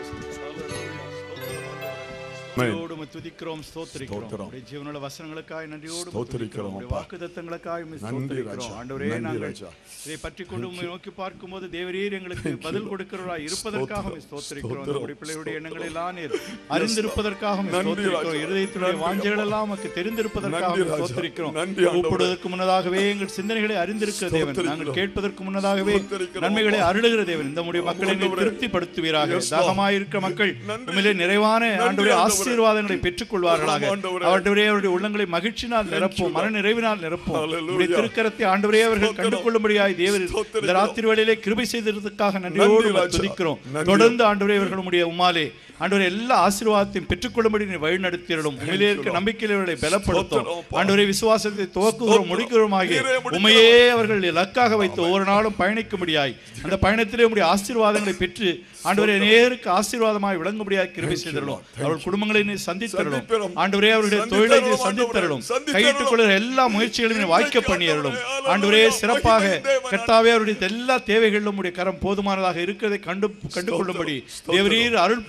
துதிக்கிறோம், ஸ்தோத்திரிக்கிறோம். ஜீவனுள்ள வசனங்களுக்காய் நன்றியோடு ஸ்தோத்திரிக்கிறோம். வாக்குத்தத்தங்களுக்காய் ஸ்தோத்திரிக்கிறோம். ஆண்டவரே, நாங்கள் இதை பற்றி கொண்டு உம்மை நோக்கி பார்க்கும்போது தேவரீர் எங்களுக்கு பதில் கொடுக்கிறவராய் இருப்பதற்காக ஸ்தோத்திரிக்கிறோம். நம்முடைய பிள்ளைகளுடைய எண்ணங்களை எல்லாம் நீர் அறிந்திருப்பதற்காக ஸ்தோத்திரிக்கிறோம். இருதயத்துடைய வாஞ்சைகள் எல்லாம் நமக்கு தெரிந்திருப்பதற்காக ஸ்தோத்திரிக்கிறோம். கூப்பிடுவதற்கு முன்னதாகவே எங்கள் சிந்தனைகளை அறிந்திருக்கிற தேவன், நாங்கள் கேட்பதற்கு முன்னதாகவே நன்மைகளை அருளுகிற தேவன், இந்த நம்முடைய மக்களை திருப்திப்படுத்துவீராக. தாகமாயிருக்கிற மக்கள் உண்மையிலே நிறைவான ஆண்டவரே ஆசீர்வாதங்களை பெற்றுக் கொள்வார்களாக. ஆண்டவரே அவருடைய உள்ளங்களை மகிழ்ச்சினால் நிரப்பும், மன நிறைவினால் நிரப்பும். உம்முடைய திருக்கரத்தை ஆண்டவரே அவர்கள் கண்டு கொள்ளும்படியாய் தேவரீர் இந்த ராத்திரி வேளையிலே கிருபை செய்ததற்காக நன்றியோடு துதிக்கிறோம். தொடர்ந்து ஆண்டவரே அவர்கள் உம்முடைய உம்மாலே ஆண்டவரே எல்லா ஆசீர்வாதத்தையும் பெற்றுக்கொள்ளும்படி நீ வழி நடத்திடும். உண்மையிலே இருக்க நம்பிக்கையில் அவர்களை பலப்படுத்தும். ஆண்டவரே விசுவாசத்தை துவக்குகிறோம் முடிக்கிறோமாகிய உண்மையே அவர்கள் இலக்காக வைத்து ஒவ்வொரு நாளும் பயணிக்கும்படியாய் அந்த பயணத்திலே உம்முடைய ஆசீர்வாதங்களை பெற்று ஆண்டவரே நேருக்கு ஆசீர்வாதமாய் விளங்கும்படியாக கிருபை செய்திடலும். அவர்கள் குடும்பங்களை நீ சந்தித்தரலும். ஆண்டவரே அவருடைய தொழிலை நீ சந்தித்தரலும். கையிட்டுக் கொள்கிற எல்லா முயற்சிகளையும் வாய்க்க பண்ணியறலும். ஆண்டவரே சிறப்பாக கர்த்தாவே அவருடைய எல்லா தேவைகளிலும் உடைய கரம் போதுமானதாக இருக்கிறதை கண்டு கண்டு கொள்ளும்படி தேவரீர் அருள் புரிந்தரலும்.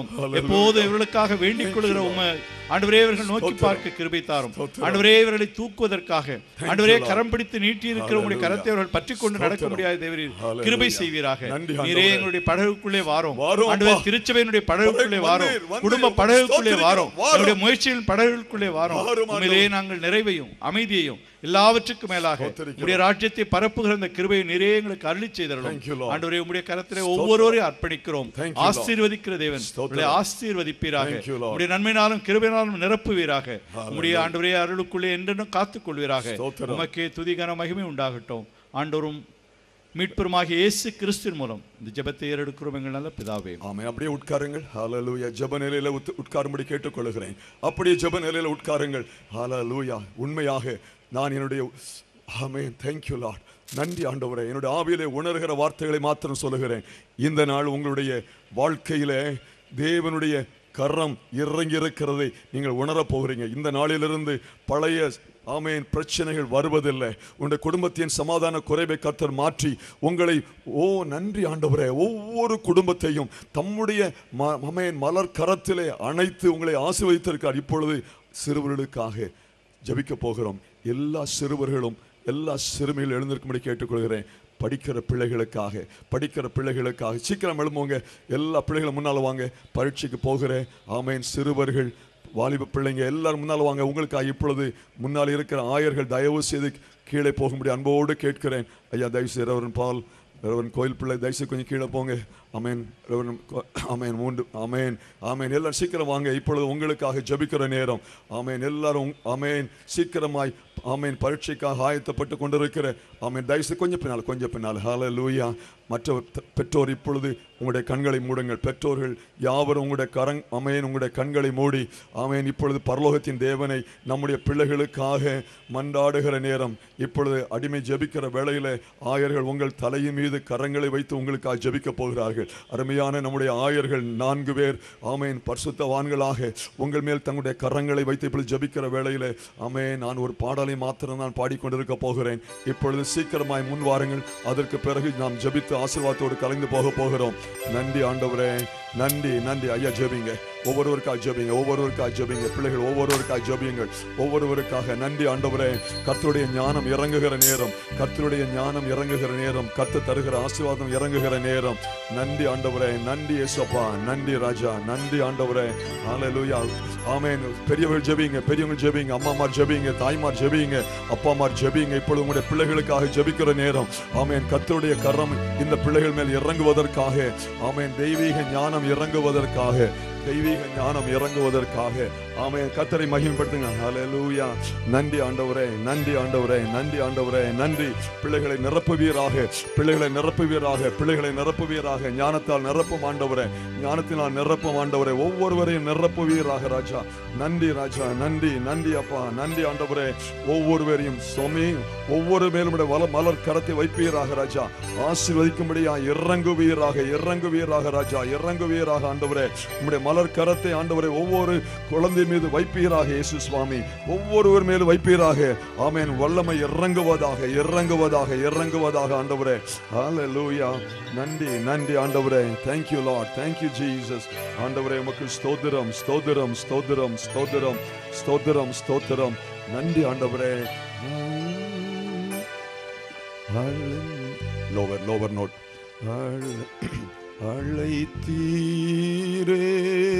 எப்போதும் இவர்களுக்காக வேண்டிக் கொள்கிற உம்மை ஆண்டவரே இவர்கள் நோக்கி பார்க்க கிருபை தாரும். ஆண்டவரே இவர்களை தூக்குவதற்காக ஆண்டவரே கரம் பிடித்து நீட்டி இருக்கிற உங்களுடைய கரத்தை அவர்கள் பற்றி கொண்டு நடக்க முடியாத தேவரீர் கிருபை செய்வீராக. நீரே எங்களுடைய படகுக்குள்ளே வாரும் ஆண்டவரே, திருச்சபையினுடைய படகுக்குள்ளே வாரும், குடும்ப படகுக்குள்ளே வாரும், என்னுடைய முயற்சியின் படகுக்குள்ளே வாரும். உண்மையிலே நாங்கள் நிறைவையும் அமைதியையும் எல்லாவற்றுக்கும் மேலாக உடைய ராஜ்யத்தை பரப்புகிற அந்த கிருபையை நிறைய எங்களுக்கு அருளி செய்தரலும். ஆண்டவரே உம்முடைய கரத்திலே ஒவ்வொருவரையும் அர்ப்பணிக்கிறோம். ஆசீர்வதிக்கிற தேவன் ஆசீர்வதிப்பீராக. உடைய நன்மையினாலும் கிருபையினாலும் நிரப்புவீராக. உம்முடைய ஆண்டவரே அருளுக்குள்ளே என்றென்றும் காத்துக் கொள்வீராக. உமக்கே துதிகன மகிமை உண்டாகட்டும். ஆண்டவரும் மீட்பெருமாகிய இயேசு கிறிஸ்துவின் மூலம் இந்த ஜெபத்தை ஏறெடுக்கிறோம் எங்கள் நல்ல பிதாவே. ஆமென். அப்படியே உட்காருங்கள். ஹல்லேலூயா. ஜெப நிலையில உட்காரும்படி கேட்டுக்கொள்கிறேன். அப்படியே ஜெப நிலையில உட்காருங்கள். ஹல்லேலூயா. உண்மையாக நான் என்னுடைய ஆமென். thank you Lord. நன்றி ஆண்டவரே. என்னுடைய ஆவியிலே உணர்கிற வார்த்தைகளை மாத்திரம் சொல்லுகிறேன். இந்த நாள் உங்களுடைய வாழ்க்கையிலே தேவனுடைய கரம் இறங்கி இருக்கிறதை நீங்கள் உணரப் போகிறீங்க. இந்த நாளிலிருந்து பழைய ஆமென் பிரச்சனைகள் வருவதில்லை. உங்களுடைய குடும்பத்தின் சமாதான குறைவை கர்த்தர் மாற்றி உங்களை ஓ நன்றி ஆண்டவரே, ஒவ்வொரு குடும்பத்தையும் தம்முடைய ஆமென் மலர் கரத்திலே அணைத்து உங்களை ஆசீர்வதித்திருக்கார். இப்பொழுது சிறுவர்களுக்காக ஜெபிக்க போகிறோம். எல்லா சிறுவர்களும் எல்லா சிறுமிகளும் எழுந்திருக்கும்படி கேட்டுக்கொள்கிறேன். படிக்கிற பிள்ளைகளுக்காக படிக்கிற பிள்ளைகளுக்காக சீக்கிரம் எழும்புங்க. எல்லா பிள்ளைகளும் முன்னால் வாங்க. பரீட்சைக்கு போகிற ஆமென் சிறுவர்கள், வாலிப பிள்ளைங்க எல்லாரும் முன்னால் வாங்க. உங்களுக்காக இப்பொழுது முன்னால் இருக்கிற ஆயர்கள் தயவு செய்து கீழே போகும்படி அன்போடு கேட்கிறேன். ஐயா தயவு செய்து ரெவரன் பால், ரெவரன் கோயில் பிள்ளை தயவு செய்து கொஞ்சம் கீழே போங்க. ஆமென். ரெவரன் ஆமென் மூன்று ஆமென் ஆமென் எல்லாரும் சீக்கிரம் வாங்க. இப்பொழுது உங்களுக்காக ஜெபிக்கிற நேரம். ஆமென். எல்லாரும் ஆமென் சீக்கிரமாய் ஆமென் பரீட்சைக்காக ஆயத்தப்பட்டு கொண்டிருக்கிற ஆமென் தயவு செய்து கொஞ்சம் பின்னால் கொஞ்சம் பின்னால். ஹல்லேலூயா. மற்ற பெற்றோர் இப்பொழுது உங்களுடைய கண்களை மூடுங்கள். பெற்றோர்கள் யாவரும் உங்களுடைய கரங் ஆமென் உங்களுடைய கண்களை மூடி ஆமென் இப்பொழுது பரலோகத்தின் தேவனை நம்முடைய பிள்ளைகளுக்காக மன்றாடுகிற நேரம். இப்பொழுது அடிமை ஜெபிக்கிற வேளையில் ஆயர்கள் உங்கள் தலையின் மீது கரங்களை வைத்து உங்களுக்காக ஜெபிக்க போகிறார்கள். அருமையான நம்முடைய ஆயர்கள் நான்கு பேர் ஆமென் பரிசுத்தவான்களாக உங்கள் மேல் தங்களுடைய கரங்களை வைத்து இப்பொழுது ஜெபிக்கிற வேளையில் ஆமென் நான் ஒரு பாடலை மாத்திரம் நான் பாடிக்கொண்டிருக்க போகிறேன். இப்பொழுது சீக்கிரமாய் முன் வாருங்கள். அதற்கு பிறகு நாம் ஜெபித்து ஆசீர்வாதத்தோடு கலந்து போக போகிறோம். நன்றி ஆண்டவரே, நன்றி நன்றி. ஐயா ஜெபிங்க. ஒவ்வொருவருக்காக ஜெபிங்க. ஒவ்வொருவருக்காக ஜெபிங்க. பிள்ளைகள் ஒவ்வொருவருக்காக ஜெபியுங்கள். ஒவ்வொருவருக்காக நன்றி ஆண்டவரே. கர்த்தருடைய ஞானம் இறங்குகிற நேரம். கர்த்தருடைய ஞானம் இறங்குகிற நேரம். கர்த்தர் தருகிற ஆசீர்வாதம் இறங்குகிற நேரம். நன்றி ஆண்டவரே. நன்றி இயேசுப்பா. நன்றி ராஜா. நன்றி ஆண்டவரே. ஹல்லேலூயா. ஆமென். பெரியவர்கள் ஜெபிங்க. பெரியவங்க ஜெபிங்க. அம்மாமார் ஜெபிங்க. தாய்மார் ஜெபிங்க. அப்பாமார் ஜெபிங்க. இப்பொழுது உங்களுடைய பிள்ளைகளுக்காக ஜெபிக்கிற நேரம். ஆமென். கர்த்தருடைய கரம் இந்த பிள்ளைகள் மேல் இறங்குவதற்காக ஆமென் தெய்வீக ஞானம் இறங்குவதற்காக தெய்வீக ஞானம் இறங்குவதற்காக ஆமென் கர்த்தரை மகிமைப்படுத்துங்க. ஹல்லேலூயா. நன்றி ஆண்டவரே. நன்றி ஆண்டவரே. நன்றி ஆண்டவரே. நன்றி. பிள்ளைகளை நிரப்புவீராக. பிள்ளைகளை நிரப்புவீராக. பிள்ளைகளை நிரப்புவீராக. ஞானத்தால் நிரப்பும் ஆண்டவரே. ஞானத்தினால் நிரப்பும் ஆண்டவரே. ஒவ்வொருவரையும் நிரப்புவீராக ராஜா. நன்றி ராஜா. நன்றி நன்றி அப்பா. நன்றி ஆண்டவரே. ஒவ்வொருவரையும் சுவாமி ஒவ்வொரு மேலும் மலர் கரத்தை வைப்பீராக ராஜா. ஆசீர்வதிக்கும்படியா இறங்குவீராக. இறங்குவீராக ராஜா. இறங்குவீராக ஆண்டவரே. உம்முடைய மலர் கரத்தை ஆண்டவரே ஒவ்வொரு குழந்தை மீது வைப்பீராக இயேசு சுவாமி. ஒவ்வொருவர் மேல் வைப்பீராக. ஆமென். வல்லமை இறங்குவதாக இறங்குவதாக இறங்குவதாக ஆண்டவரே. ஹல்லேலூயா. நன்றி நன்றி ஆண்டவரே. thank you Lord. thank you Jesus. ஆண்டவரே உமக்கு ஸ்தோத்திரம் ஸ்தோத்திரம் ஸ்தோத்திரம் ஸ்தோத்திரம் ஸ்தோத்திரம் ஸ்தோத்திரம். நன்றி ஆண்டவரே. Lower lower note. அழைத்தீரே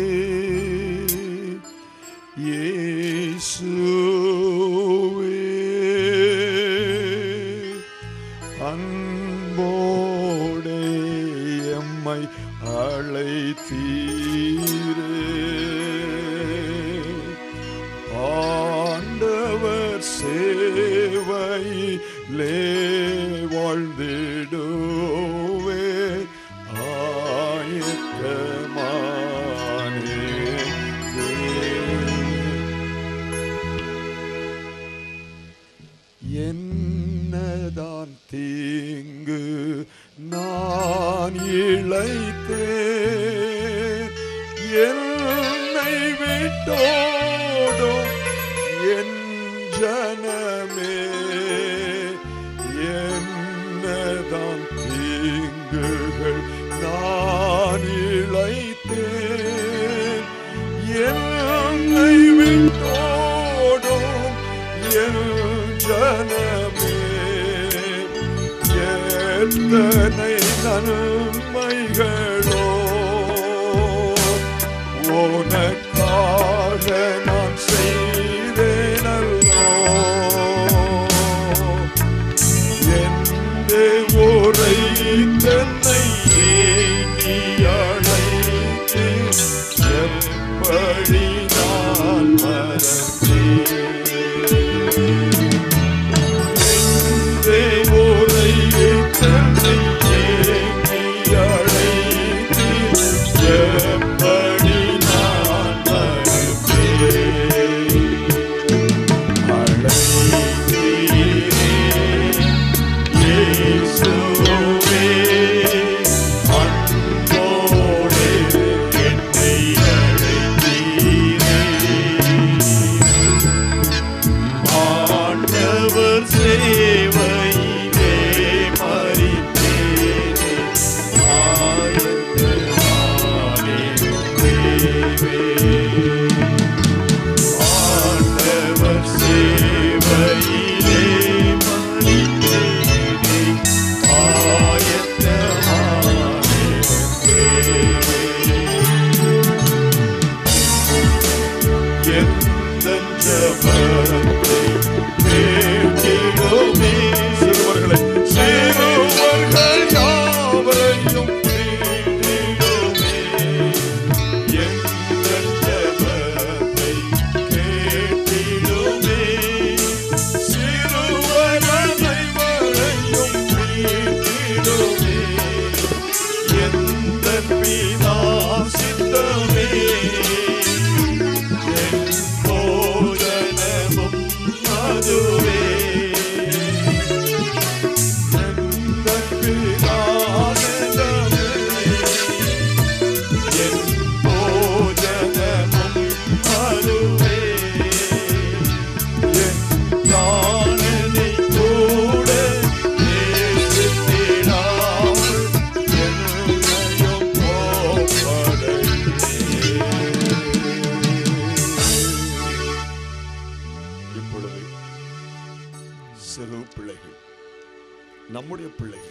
இயேசுவே அன்போடே எம்மை அழைத்தீரே ஆண்டவர் சேவையிலே வாழ்ந்திடுவே என்னதான் தீங்கு நான் இழைத்தேன் என்னை விட்டோடும் என் ஜனமே எத்தனை நன்மைகளோ உனக்காக நான் செய்தேனல்லோ என்று உரை தன்னை ஏங்கி அழைத்து எப்படி நான் மறந்தேன் என்று உரை தன்னை ஏங்கி அழைத்து எப்படி நான் மறந்தேன் அழைத்தீரே இயேசுவே அன்போடு என்னை அழைத்தீரே ஆண்டவர் சேவையிலே மரித்தேனே ஆயத்தமானே தேவே ஆண்டவர் சேவையிலே மரித்தேனே ஆயத்தமானே தேவே எந்தன் ஜெபத்தை கேட்டிடுமே சிறுவர்களை சிறுவர்கள் யாவரையும் கேட்டிடுமே எந்தன் ஜெபத்தை கேட்டிடுமே சிறுவர் அனைவரையும் கேட்டிடுமே எந்தன் பிதா சித்தமே என் போஜனமும் அதுவே எந்தன் பிதா சித்தமே என் போஜனமும் அதுவே என் பிராணனை கூட நேசித்திடாமல் என்னையும் கோப்படையே. இப்பொழுது சிறு பிள்ளைகள் நம்முடைய பிள்ளைகள்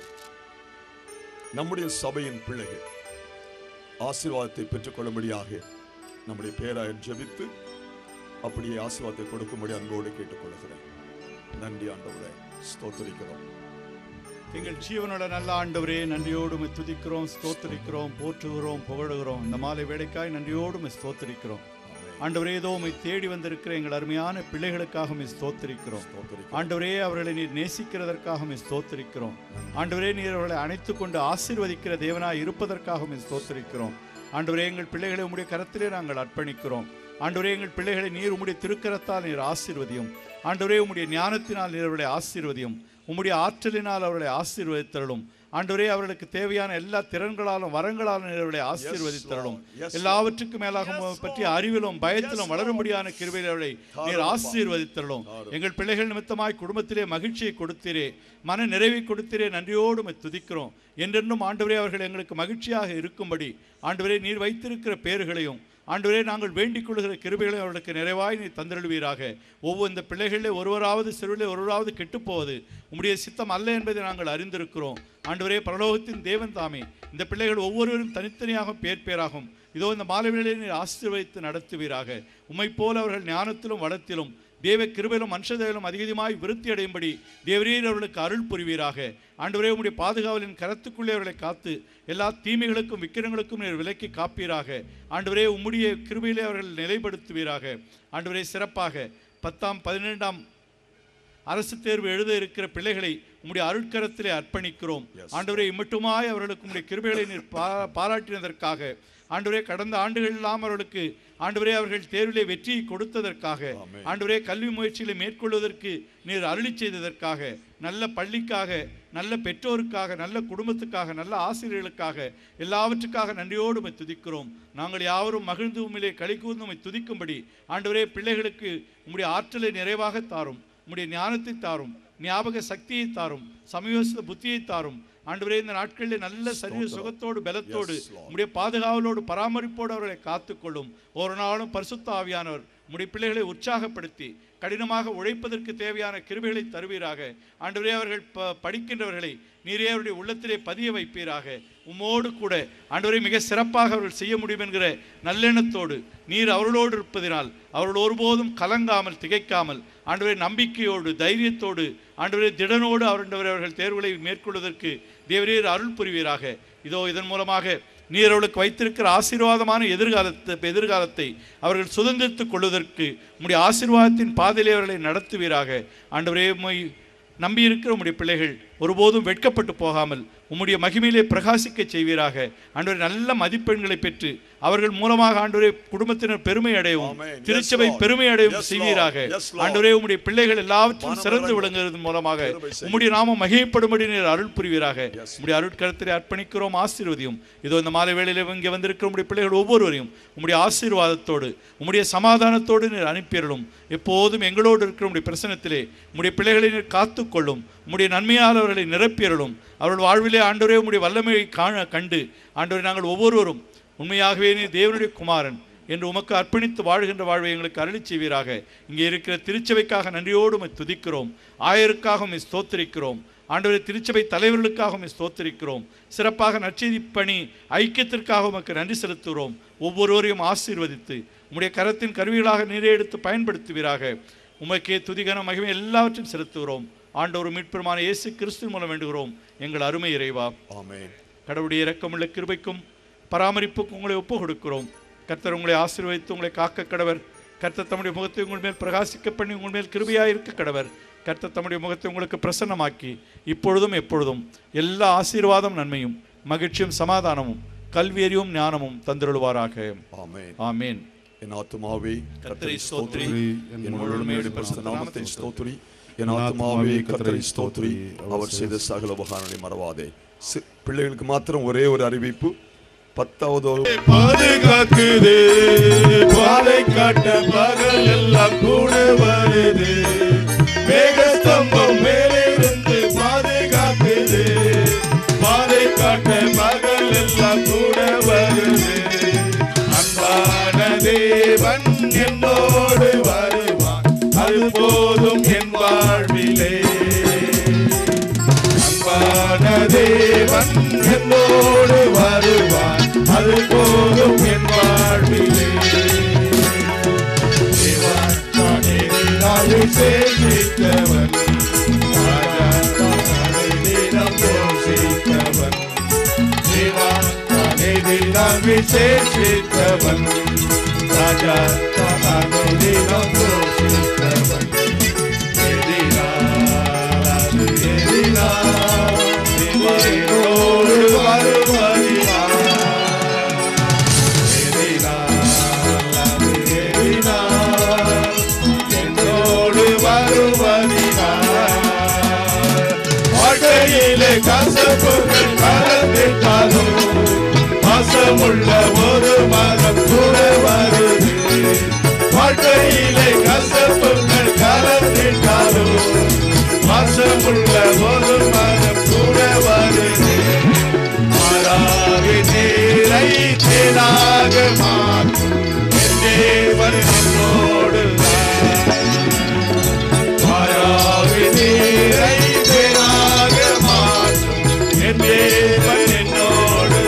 நம்முடைய சபையின் பிள்ளைகள் ஆசீர்வாதத்தை பெற்றுக்கொள்ளும்படியாக நம்முடைய பேராயர் ஜெபித்து அப்படியே ஆசீர்வாதத்தை கொடுக்கும்படி அன்போடு கேட்டுக்கொள்கிறேன். நன்றி ஆண்டவரே, ஸ்தோத்திரிக்கிறோம். எங்கள் ஜீவனோட நல்ல ஆண்டவரே, நன்றியோடு உம்மை துதிக்கிறோம், ஸ்தோத்திரிக்கிறோம், போற்றுகிறோம், புகழுகிறோம். இந்த மாலை வேளைக்காய் நன்றியோடு உம்மை ஸ்தோத்திரிக்கிறோம். ஆண்டவரே, ஏதோ உம்மை தேடி வந்திருக்கிற எங்கள் அருமையான பிள்ளைகளுக்காக உம்மை ஸ்தோத்திரிக்கிறோம். ஆண்டவரே, அவர்களை நீர் நேசிக்கிறதற்காக உம்மை ஸ்தோத்திரிக்கிறோம். ஆண்டவரே, நீர் அவர்களை அணைத்துக் கொண்டு ஆசீர்வதிக்கிற தேவனாய் இருப்பதற்காக உம்மை ஸ்தோத்திரிக்கிறோம். ஆண்டவரே, எங்கள் பிள்ளைகளை உம்முடைய கரத்திலே நாங்கள் அர்ப்பணிக்கிறோம். ஆண்டவரே, எங்கள் பிள்ளைகளை நீர் உம்முடைய திருக்கரத்தால் நீர் ஆசீர்வதியும். ஆண்டவரே, உம்முடைய ஞானத்தினால் நீர் அவர்களை ஆசீர்வதியும். உம்முடைய ஆற்றலினால் அவர்களை ஆசீர்வதித்தருளும். ஆண்டவரே, அவர்களுக்கு தேவையான எல்லா திறன்களாலும் வரங்களாலும் நீர் அவர்களை ஆசீர்வதித்தருளும். எல்லாவற்றுக்கும் மேலாக உம்மை பற்றிய அறிவிலும் பயத்திலும் வளரும்படியான கிருபையில் அவர்களை நீர் ஆசீர்வதித்தருளும். எங்கள் பிள்ளைகள் நிமித்தமாய் குடும்பத்திலே மகிழ்ச்சியை கொடுத்தீரே, மன நிறைவை கொடுத்தீரே, நன்றியோடு உம்மை துதிக்கிறோம். என்றென்றும் ஆண்டவரே, அவர்கள் எங்களுக்கு மகிழ்ச்சியாக இருக்கும்படி ஆண்டவரே நீர் வைத்திருக்கிற பேறுகளையும் ஆண்டவரே நாங்கள் வேண்டிக் கொள்கிற கிருபைகளை அவர்களுக்கு நிறைவாய் நீ தந்தருள்வீராக. ஒவ்வொரு இந்த பிள்ளைகளிலே ஒருவராவது சிறுவிலே ஒருவராவது கெட்டுப்போவது உம்முடைய சித்தம் அல்ல என்பதை நாங்கள் அறிந்திருக்கிறோம். ஆண்டவரே, பரலோகத்தின் தேவன் தாமே இந்த பிள்ளைகள் ஒவ்வொருவரும் தனித்தனியாக பேர் பேராகும் இதோ இந்த மாலை வேளையிலே நீர் ஆசீர்வதித்து நடத்துவீராக. உம்மை போல அவர்கள் ஞானத்திலும் வளத்திலும் தேவ கிருபையிலும் மனுஷதேவிலும் அதிகமாய் விருத்தி அடையும்படி தேவரீர் அவர்களுக்கு அருள் புரிவீராக. ஆண்டவரே, உம்முடைய பாதுகாவலின் கரத்துக்குள்ளே அவர்களை காத்து எல்லா தீமைகளுக்கும் விக்கிரங்களுக்கும் நீர் விலக்கி காப்பீராக. ஆண்டவரே, உம்முடைய கிருபையிலே அவர்கள் நிலைப்படுத்துவீராக. ஆண்டவரே, சிறப்பாக பத்தாம் பதினெண்டாம் அரசு தேர்வு எழுத இருக்கிற பிள்ளைகளை உம்முடைய அருட்கரத்திலே அர்ப்பணிக்கிறோம். ஆண்டவரே, இம்மட்டுமாய் அவர்களுக்கு உம்முடைய கிருபைகளை நீர் பா பாராட்டினதற்காக ஆண்டவரே, கடந்த ஆண்டுகள் எல்லாம் அவர்களுக்கு ஆண்டவரே அவர்கள் தேர்விலே வெற்றியை கொடுத்ததற்காக ஆண்டவரே, கல்வி முயற்சிகளை மேற்கொள்வதற்கு நீர் அருளி செய்ததற்காக, நல்ல பள்ளிக்காக, நல்ல பெற்றோருக்காக, நல்ல குடும்பத்துக்காக, நல்ல ஆசிரியர்களுக்காக, எல்லாவற்றுக்காக நன்றியோடு உம்மை துதிக்கிறோம். நாங்கள் யாவரும் மகிழ்ந்து உம்மிலே களி கூர்ந்து உம்மை துதிக்கும்படி ஆண்டவரே, பிள்ளைகளுக்கு உம்முடைய ஆற்றலை நிறைவாக தாரும், உம்முடைய ஞானத்தை தாரும், ஞாபக சக்தியை தாரும், சமயோசித புத்தியை தாரும். ஆண்டவரே, இந்த நாட்களில் நல்ல சரீர சுகத்தோடு பலத்தோடு உம்முடைய பாதுகாவலோடு பராமரிப்போடு அவர்களை காத்துக்கொள்ளும். ஒரு நாளும் பரிசுத்த ஆவியானவர் உம்முடைய பிள்ளைகளை உற்சாகப்படுத்தி கடினமாக உழைப்பதற்கு தேவையான கிருபைகளை தருவீராக. ஆண்டவரே, அவர்கள் ப படிக்கின்றவர்களை நீரே அவருடைய உள்ளத்திலே பதிய வைப்பீராக. உம்மோடு கூட ஆண்டவரே மிக சிறப்பாக அவர்கள் செய்ய முடியும் என்கிற நல்லெண்ணத்தோடு நீர் அவர்களோடு இருப்பதினால் அவர்கள் ஒருபோதும் கலங்காமல் திகைக்காமல் ஆண்டவரே நம்பிக்கையோடு தைரியத்தோடு ஆண்டவரே திடனோடு அவர்கள் அவர்கள் தேர்வுகளை மேற்கொள்வதற்கு தேவரீர் அருள் புரிவீராக. இதோ இதன் மூலமாக நீர் அவர்களுக்கு வைத்திருக்கிற ஆசீர்வாதமான எதிர்காலத்தை எதிர்காலத்தை அவர்கள் சுதந்திரித்துக் கொள்வதற்கு உம்முடைய ஆசீர்வாதத்தின் பாதையிலே அவர்களை நடத்துவீராக. ஆண்டவரே, உம்மை நம்பியிருக்கிற உம்முடைய பிள்ளைகள் ஒருபோதும் வெட்கப்பட்டு போகாமல் உம்முடைய மகிமையிலே பிரகாசிக்க செய்வீராக. ஆண்டவரே, நல்ல மதிப்பெண்களை பெற்று அவர்கள் மூலமாக ஆண்டவரே குடும்பத்தினர் பெருமை அடையவும் திருச்சபை பெருமை அடையவும் செய்வீராக. ஆண்டவரே, உம்முடைய பிள்ளைகள் எல்லாவற்றும் சிறந்து விளங்குவதன் மூலமாக உம்முடைய நாமம் மகிமைப்படும்படி நீர் அருள் புரிவீராக. உம்முடைய அருட்கரத்திலே அர்ப்பணிக்கிறோம், ஆசீர்வதியும். இதோ இந்த மாலை வேளையிலே இங்கே வந்திருக்கிற உம்முடைய பிள்ளைகள் ஒவ்வொருவரையும் உம்முடைய ஆசீர்வாதத்தோடு உம்முடைய சமாதானத்தோடு நீர் அனுப்பியருளும். எப்போதும் எங்களோடு இருக்கிற உம்முடைய பிரசனத்திலே உம்முடைய பிள்ளைகளை நீர் காத்துக்கொள்ளும். உம்முடைய நன்மையால் அவர்களை நிரப்பியருளும். அவர்கள் வாழ்விலே ஆண்டவரே உம்முடைய வல்லமையை காண கண்டு ஆண்டவரே நாங்கள் ஒவ்வொருவரும் உண்மையாகவே நீ தேவனுடைய குமாரன் என்று உமக்கு அர்ப்பணித்து வாழ்கின்ற வாழ்வை எங்களுக்கு அருளி செய்வீராக. இங்கே இருக்கிற திருச்சபைக்காக நன்றியோடு உம்மை துதிக்கிறோம். ஆயருக்காக உம்மை ஸ்தோத்திரிக்கிறோம். ஆண்டவரே, திருச்சபை தலைவர்களுக்காக உம்மை ஸ்தோத்திரிக்கிறோம். சிறப்பாக நற்செய்தி பணி ஐக்கியத்திற்காக உமக்கு நன்றி செலுத்துகிறோம். ஒவ்வொருவரையும் ஆசீர்வதித்து உம்முடைய கரத்தின் கருவிகளாக நீரே எடுத்து பயன்படுத்துவீராக. உமக்கே துதிகன மகிமை எல்லாவற்றையும் செலுத்துகிறோம். ஆண்டவர் மீட்பெருமான இயேசு கிறிஸ்து மூலம் வேண்டுகிறோம் எங்கள் அருமை இறைவா. ஆமென். கடவுளுடைய இரக்கமுள்ள கிருபைக்கும் பராமரிப்புக்கும் உங்களை ஒப்பு கொடுக்கிறோம். கர்த்தர் உங்களை ஆசீர்வதித்து உங்களை காக்க கடவர். கர்த்தர் தம்முடைய முகத்தை உங்கள் மேல் பிரகாசிக்க பண்ணி உங்கள் மேல் கிருபையாக இருக்க கடவர். கர்த்தர் தம்முடைய முகத்தை உங்களுக்கு பிரசன்னமாக்கி இப்பொழுதும் எப்பொழுதும் எல்லா ஆசீர்வாதம் நன்மையும் மகிழ்ச்சியும் சமாதானமும் கல்வியறிவும் ஞானமும் தந்திருவாராக. ஆமென். ஆமென். என் ஆத்துமாவே கர்த்தரை ஸ்தோத்திரி, என் முழுமையோடு பரிசுத்த நாமத்தை ஸ்தோத்திரி. என் ஆத்துமாவே கர்த்தரை ஸ்தோத்திரி, அவர் செய்த சகல உபகாரங்களை மறவாதே. பிள்ளைகளுக்கு மாத்திரம் ஒரே ஒரு அறிவிப்பு. பத்தாவது பாதுகாக்குது, பாதை காட்ட பகல் எல்லாம் கூட வருது. மேக ஸ்தம்பம் மேலே இருந்து பாதுகாக்குது, பாதை காட்ட பகல் எல்லாம் கூட வருது. அன்பான தேவன் என்னோடு வருவான், அது போதும் என் வாழ்விலே. அன்பான தேவன் என்னோடு வருவான், அது போதும் என் வாழ்விலே. தேவன் தானே நாளை சேமித்தவன், ராஜா தானே தினம் யோசித்தவன். தேவன் தானே நாளை சேமித்தவன், ராஜா தானே தினம் யோசித்தவன். கசப்புகள் கலந்திட்டாலும் வாசமுள்ள ஒரு மரம் கூட வருது. வாழ்க்கையிலே கசப்புகள் கலந்திட்டாலும் வாசமுள்ள ஒரு மரம் கூட வருது. மாறாவி நீரை தேனாக மாற்றும் என் தேவன் என்னோடு. மாறாவி நீரை தேனாக மாற்றும் என் தேவன் என்னோடு.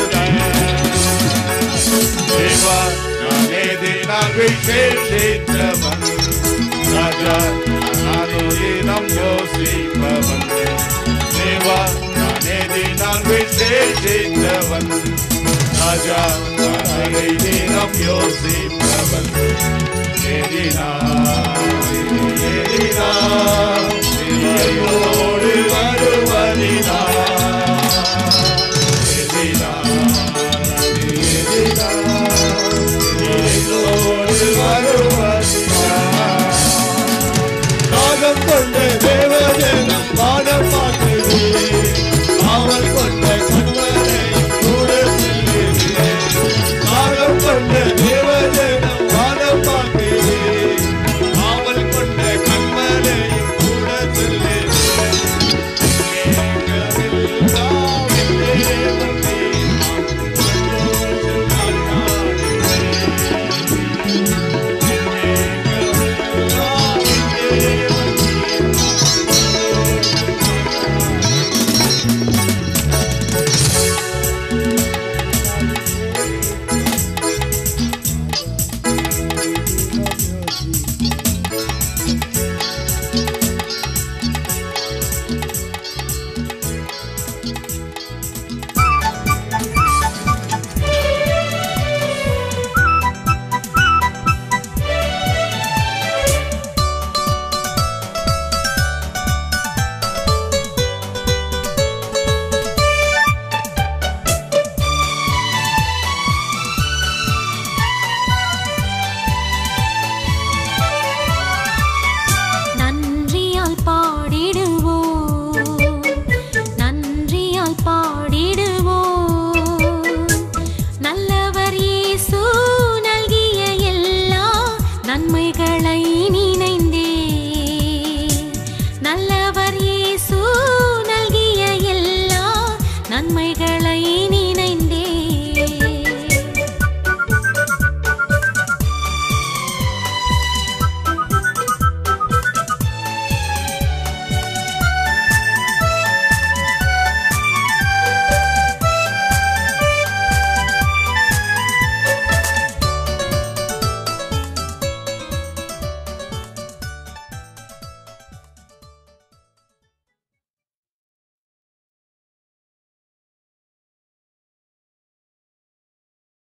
தேவா நானே தினாகை சேர்த்தவன், ராஜா நானே தினம் யோசிப்பவன். தேவா நானே தினாகை சேர்த்தவன், ராஜா நானே தினம் யோசிப்பவன். ஏதினா ஏதினா என்னோடு வருவதினா. ஏதினா ஏதினா என்னோடு வருவதினா. தாகம் கொண்ட